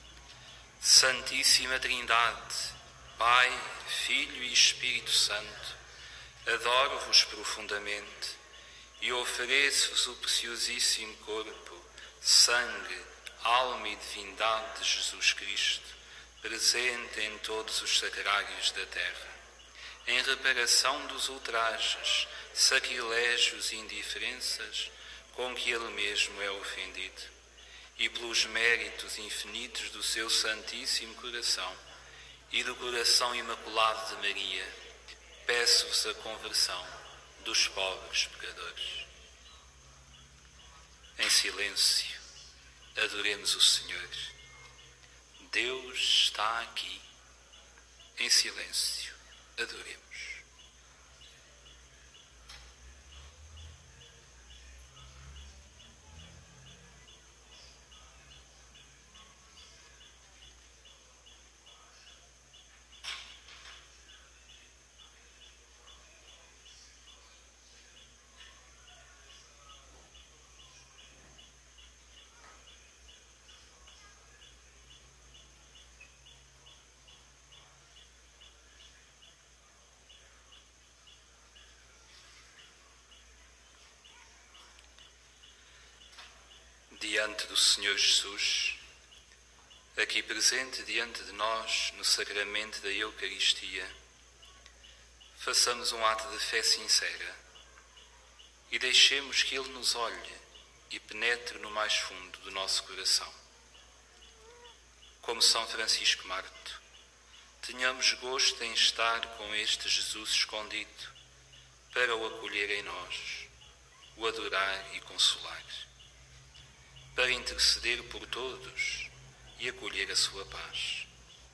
Speaker 7: Santíssima Trindade, Pai, Filho e Espírito Santo, adoro-vos profundamente e ofereço-vos o preciosíssimo corpo, sangue, alma e divindade de Jesus Cristo, presente em todos os sacrários da terra, em reparação dos ultrajes, sacrilégios e indiferenças com que ele mesmo é ofendido, e pelos méritos infinitos do seu Santíssimo Coração e do coração imaculado de Maria, peço-vos a conversão dos pobres pecadores. Em silêncio, adoremos o Senhor. Deus está aqui. Em silêncio, adoremos. Diante do Senhor Jesus, aqui presente diante de nós no sacramento da Eucaristia, façamos um ato de fé sincera e deixemos que Ele nos olhe e penetre no mais fundo do nosso coração. como São Francisco Marto, tenhamos gosto em estar com este Jesus escondido, para o acolher em nós, o adorar e consolar, para interceder por todos e acolher a sua paz.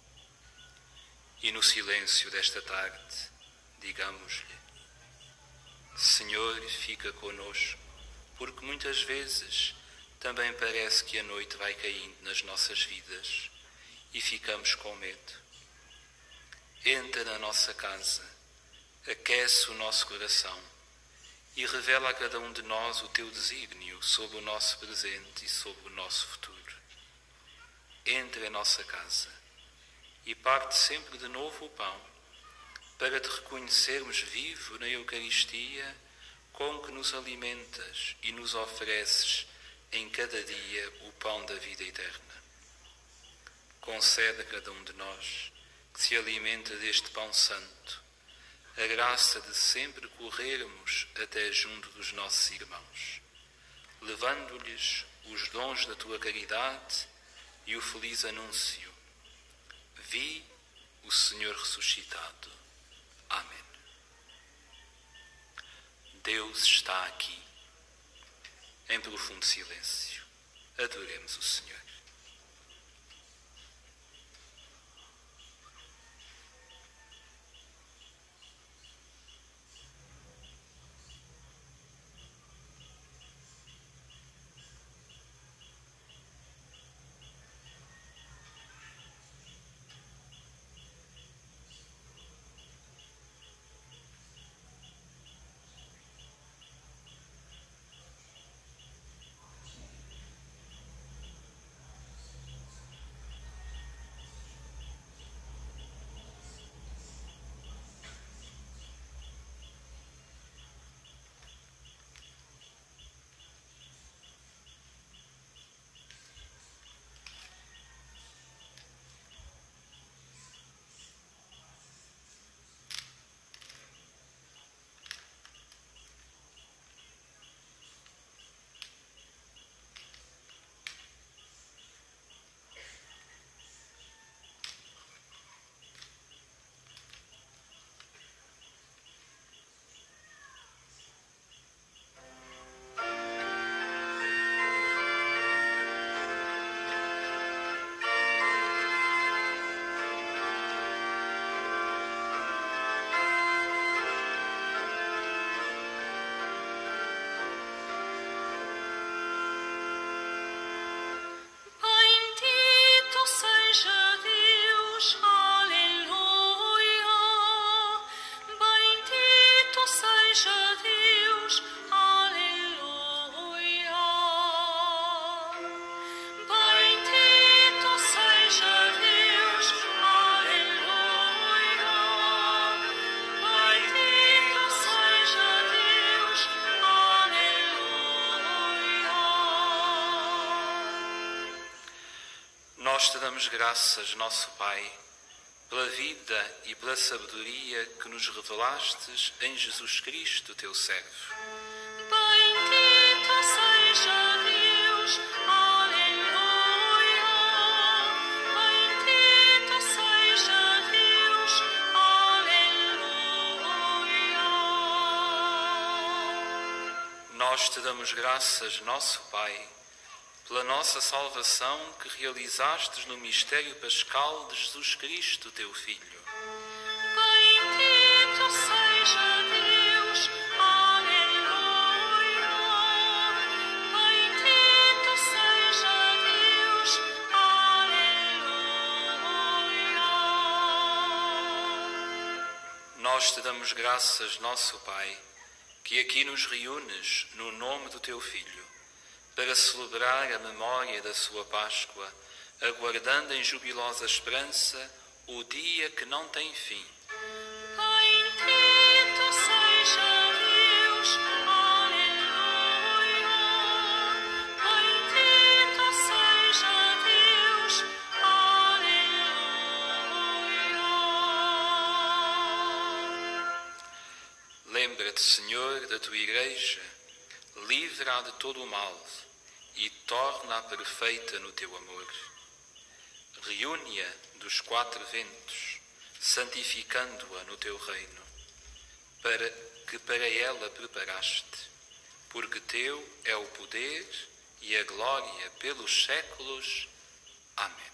Speaker 7: E no silêncio desta tarde, digamos-lhe: Senhor, fica conosco, porque muitas vezes também parece que a noite vai caindo nas nossas vidas e ficamos com medo. Entra na nossa casa, aquece o nosso coração e revela a cada um de nós o teu desígnio sobre o nosso presente e sobre o nosso futuro. Entra em nossa casa e parte sempre de novo o pão, para te reconhecermos vivo na Eucaristia, com que nos alimentas e nos ofereces em cada dia o pão da vida eterna. Concede a cada um de nós que se alimenta deste pão santo a graça de sempre corrermos até junto dos nossos irmãos, levando-lhes os dons da tua caridade e o feliz anúncio: vi o Senhor ressuscitado. Amém. Deus está aqui. Em profundo silêncio, adoremos o Senhor. Nós te damos graças, nosso Pai, pela vida e pela sabedoria que nos revelastes em Jesus Cristo, teu servo.
Speaker 8: Bendito seja Deus, aleluia. Bendito seja Deus, aleluia.
Speaker 7: Nós te damos graças, nosso Pai, pela nossa salvação que realizastes no mistério pascal de Jesus Cristo, teu Filho.
Speaker 8: Bendito seja Deus, aleluia. Bendito seja Deus, aleluia.
Speaker 7: Nós te damos graças, nosso Pai, que aqui nos reúnes no nome do teu Filho, para celebrar a memória da sua Páscoa, aguardando em jubilosa esperança o dia que não tem fim.
Speaker 8: Bendito seja Deus, aleluia. Bendito seja Deus, aleluia.
Speaker 7: Lembra-te, Senhor, da tua Igreja, livra-a de todo o mal e torna-a perfeita no teu amor. reúne-a dos quatro ventos, santificando-a no teu reino, para que para ela preparaste, porque teu é o poder e a glória pelos séculos. Amém.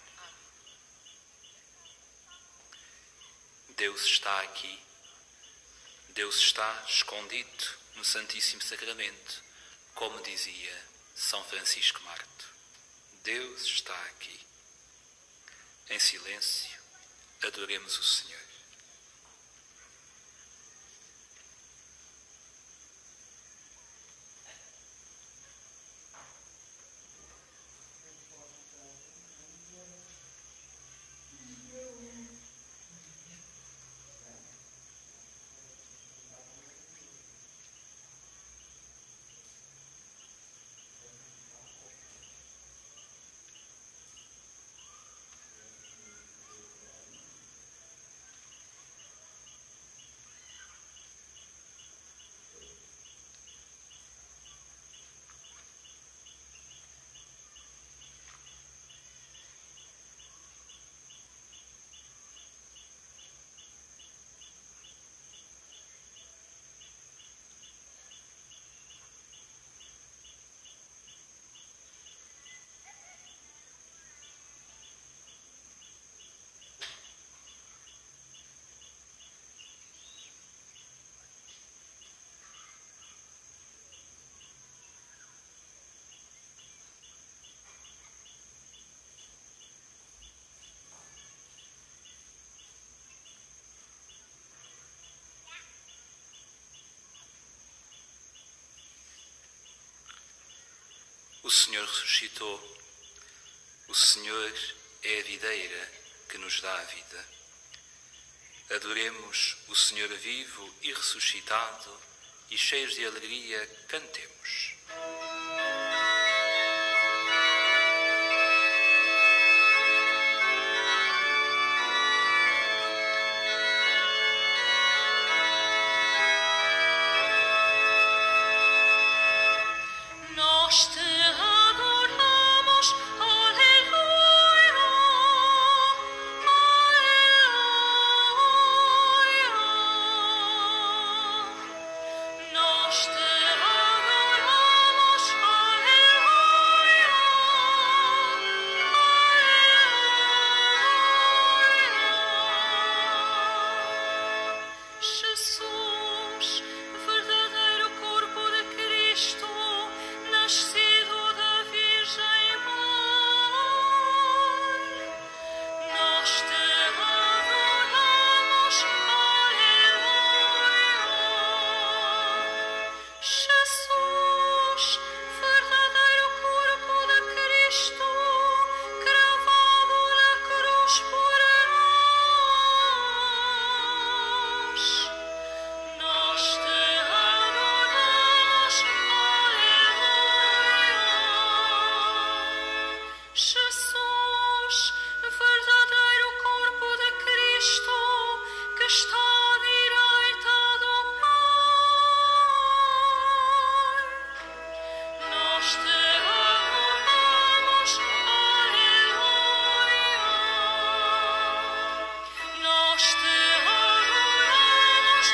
Speaker 7: Deus está aqui. Deus está escondido no Santíssimo Sacramento, como dizia São Francisco Marto. Deus está aqui. Em silêncio, adoremos o Senhor. O Senhor ressuscitou. O Senhor é a videira que nos dá a vida. Adoremos o Senhor vivo e ressuscitado e cheios de alegria cantemos.
Speaker 8: Nós te adoramos, aleluia, aleluia. Nós te adoramos, aleluia, aleluia. Jesus, verdadeiro corpo de Cristo, nascido da Virgem Mãe, nós te adoramos, aleluia. Jesus, verdadeiro corpo de Cristo, cravado na cruz por nós, nós te adoramos, aleluia. Jesus, verdadeiro corpo de Cristo, que está à direita do Pai, nós te adoramos, aleluia. Nós te adoramos,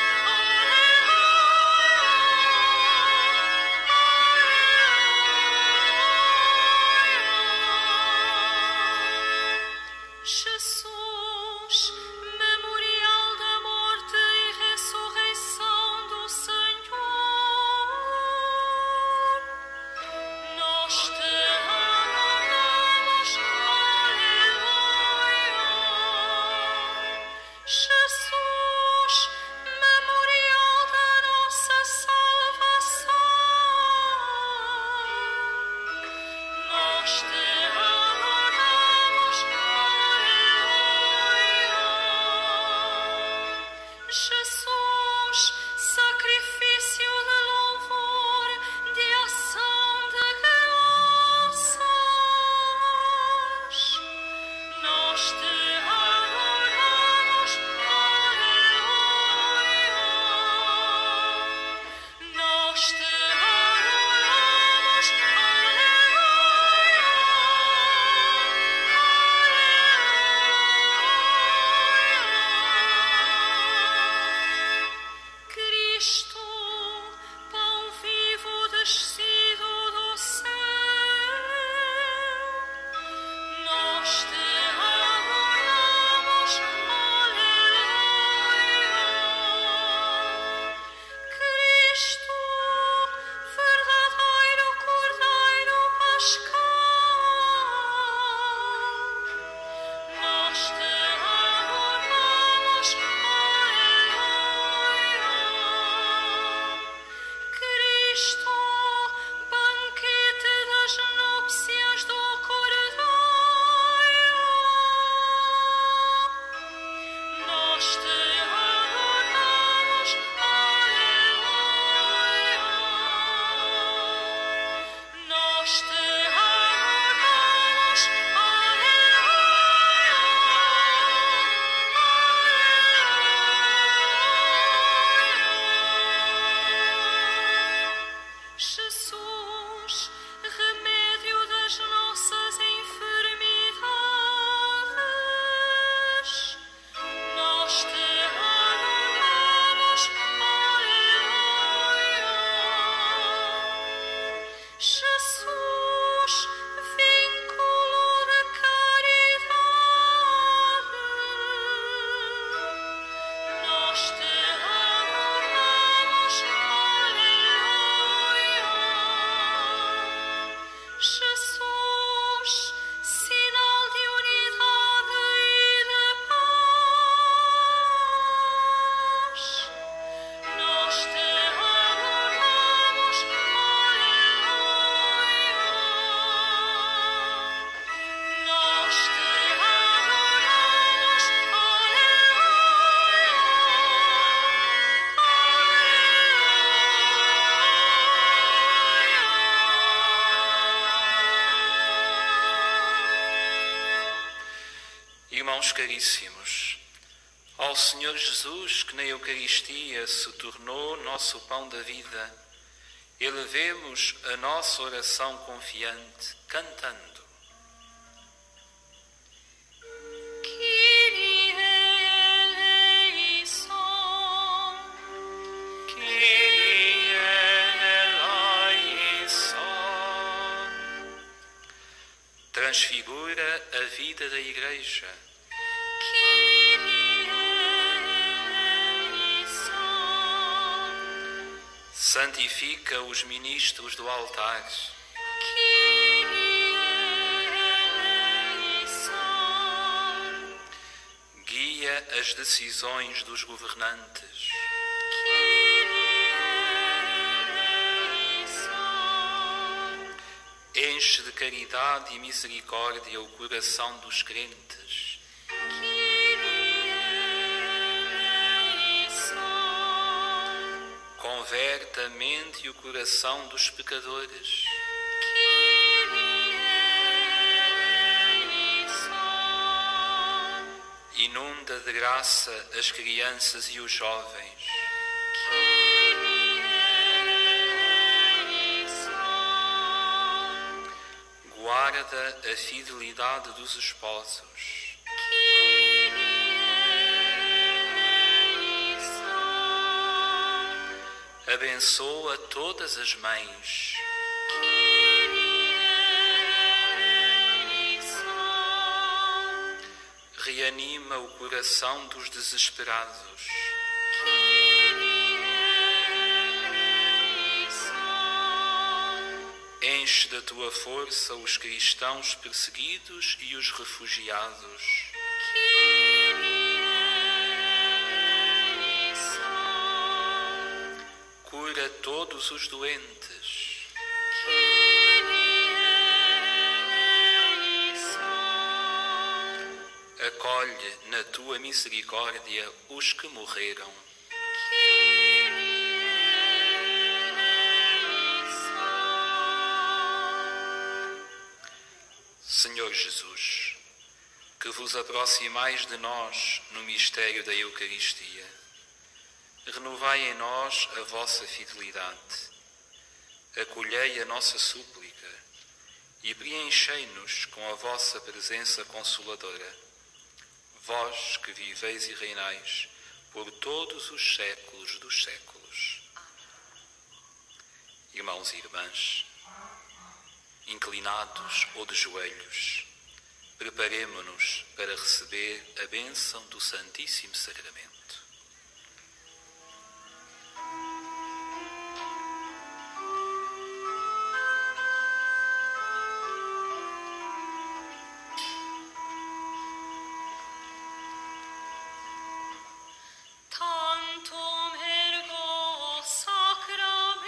Speaker 8: aleluia. Jesus, memorial da morte e ressurreição do Senhor, nós te adoramos, aleluia. Jesus, memorial da nossa salvação, nós te adoramos, aleluia. Jesus, sacrifício de louvor, de ação de graças, nós te adoramos, aleluia. Nós te adoramos, aleluia, aleluia.
Speaker 7: Irmãos caríssimos, ao Senhor Jesus, que na Eucaristia se tornou nosso pão da vida, elevemos a nossa oração confiante, cantando.
Speaker 8: Kyrie eleison,
Speaker 7: Kyrie eleison. Transfigura a vida da Igreja.
Speaker 8: Kyrie eleison,
Speaker 7: Santifica os ministros do altar.
Speaker 8: Kyrie eleison,
Speaker 7: Guia as decisões dos governantes.
Speaker 8: Kyrie eleison,
Speaker 7: Enche de caridade e misericórdia o coração dos crentes.
Speaker 8: Kyrie eleison,
Speaker 7: Converte a mente e o coração dos pecadores.
Speaker 8: Kyrie eleison,
Speaker 7: Inunda de graça as crianças e os jovens.
Speaker 8: Kyrie eleison,
Speaker 7: Guarda a fidelidade dos esposos.
Speaker 8: Kyrie eleison,
Speaker 7: Abençoa todas as mães.
Speaker 8: Kyrie eleison,
Speaker 7: Reanima o coração dos desesperados.
Speaker 8: Kyrie eleison,
Speaker 7: Enche da tua força os cristãos perseguidos e os refugiados.
Speaker 8: Kyrie eleison,
Speaker 7: Cura todos os doentes.
Speaker 8: Kyrie eleison,
Speaker 7: Acolhe na tua misericórdia os que morreram.
Speaker 8: Kyrie eleison,
Speaker 7: Senhor Jesus, que vos aproximais de nós no mistério da Eucaristia, renovai em nós a vossa fidelidade. Acolhei a nossa súplica e preenchei-nos com a vossa presença consoladora. Vós que viveis e reinais por todos os séculos dos séculos. Irmãos e irmãs, inclinados ou de joelhos, preparemo-nos para receber a bênção do Santíssimo Sacramento.
Speaker 8: tantum ergo sacramentum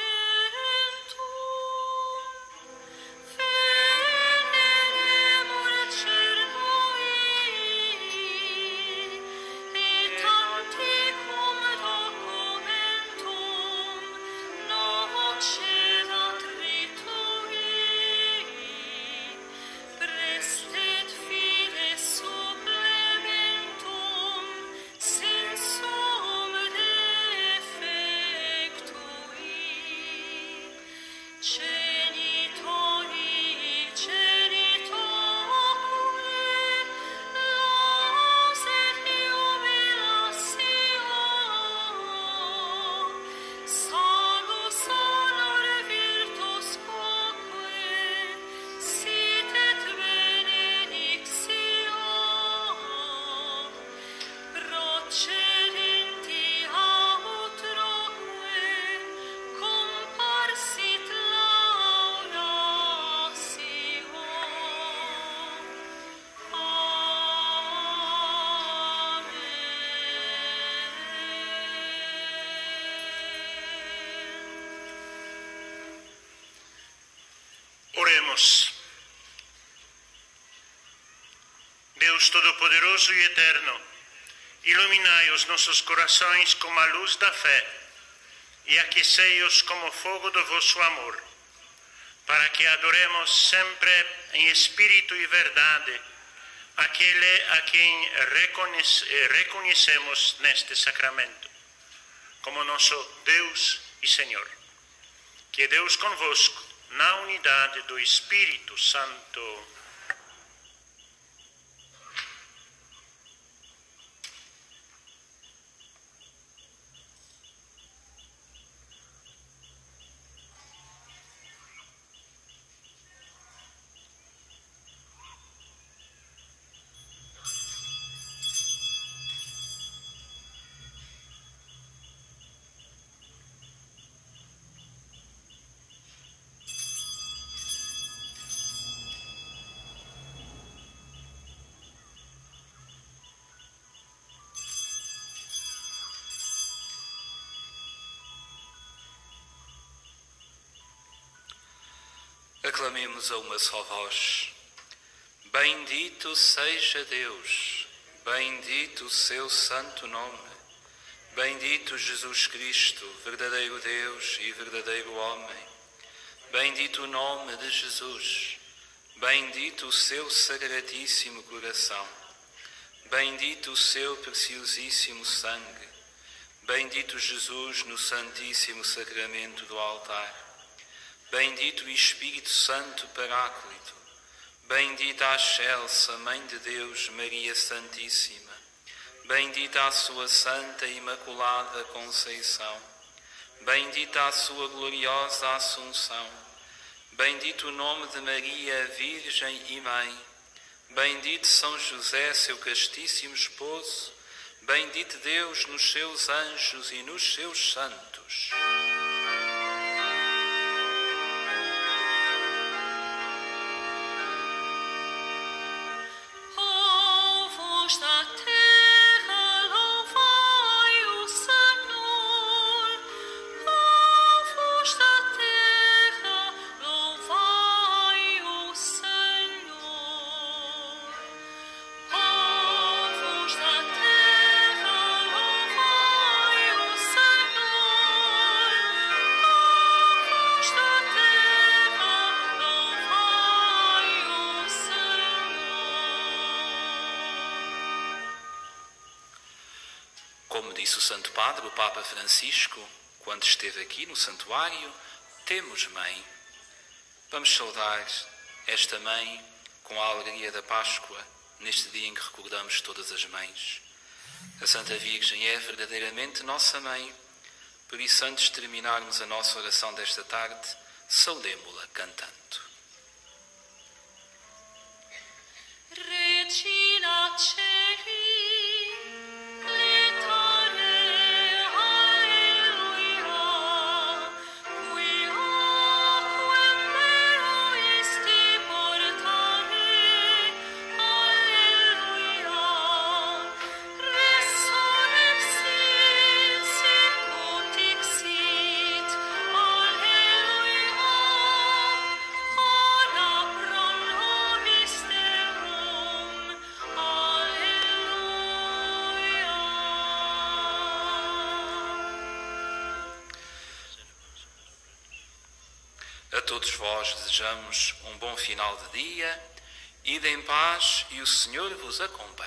Speaker 8: veneremur cernui et antiquum documentum nocedat ritui prestet fides supplementum sensum defectui genitori genitoque lauset jubilatio salus honor virtus quoque sit et benedictio procedenti outroque comparsit laudatio. Amen.
Speaker 1: Oremos. Deus Todo-Poderoso e Eterno, iluminai os nossos corações com a luz da fé e aquecei-os como fogo do vosso amor, para que adoremos sempre em espírito e verdade aquele a quem reconhecemos neste sacramento como nosso Deus e Senhor. Que Deus convosco, na unidade do Espírito Santo.
Speaker 7: Aclamemos a uma só voz. Bendito seja Deus, bendito o seu santo nome, bendito Jesus Cristo, verdadeiro Deus e verdadeiro homem, bendito o nome de Jesus, bendito o seu sacratíssimo coração, bendito o seu preciosíssimo sangue, bendito Jesus no santíssimo sacramento do altar, bendito o Espírito Santo Paráclito, bendita a excelsa Mãe de Deus, Maria Santíssima, bendita a sua Santa e Imaculada Conceição, bendita a sua gloriosa Assunção, bendito o nome de Maria, Virgem e Mãe, bendito São José, seu castíssimo esposo, bendito Deus nos seus anjos e nos seus santos. Como disse o Santo Padre, o Papa Francisco, quando esteve aqui no santuário, temos mãe. Vamos saudar esta mãe com a alegria da Páscoa, neste dia em que recordamos todas as mães. A Santa Virgem é verdadeiramente nossa mãe, por isso, antes de terminarmos a nossa oração desta tarde, saudemo-la cantando.
Speaker 8: Regina Celi,
Speaker 7: A todos vós desejamos um bom final de dia, ide em paz e o Senhor vos acompanhe.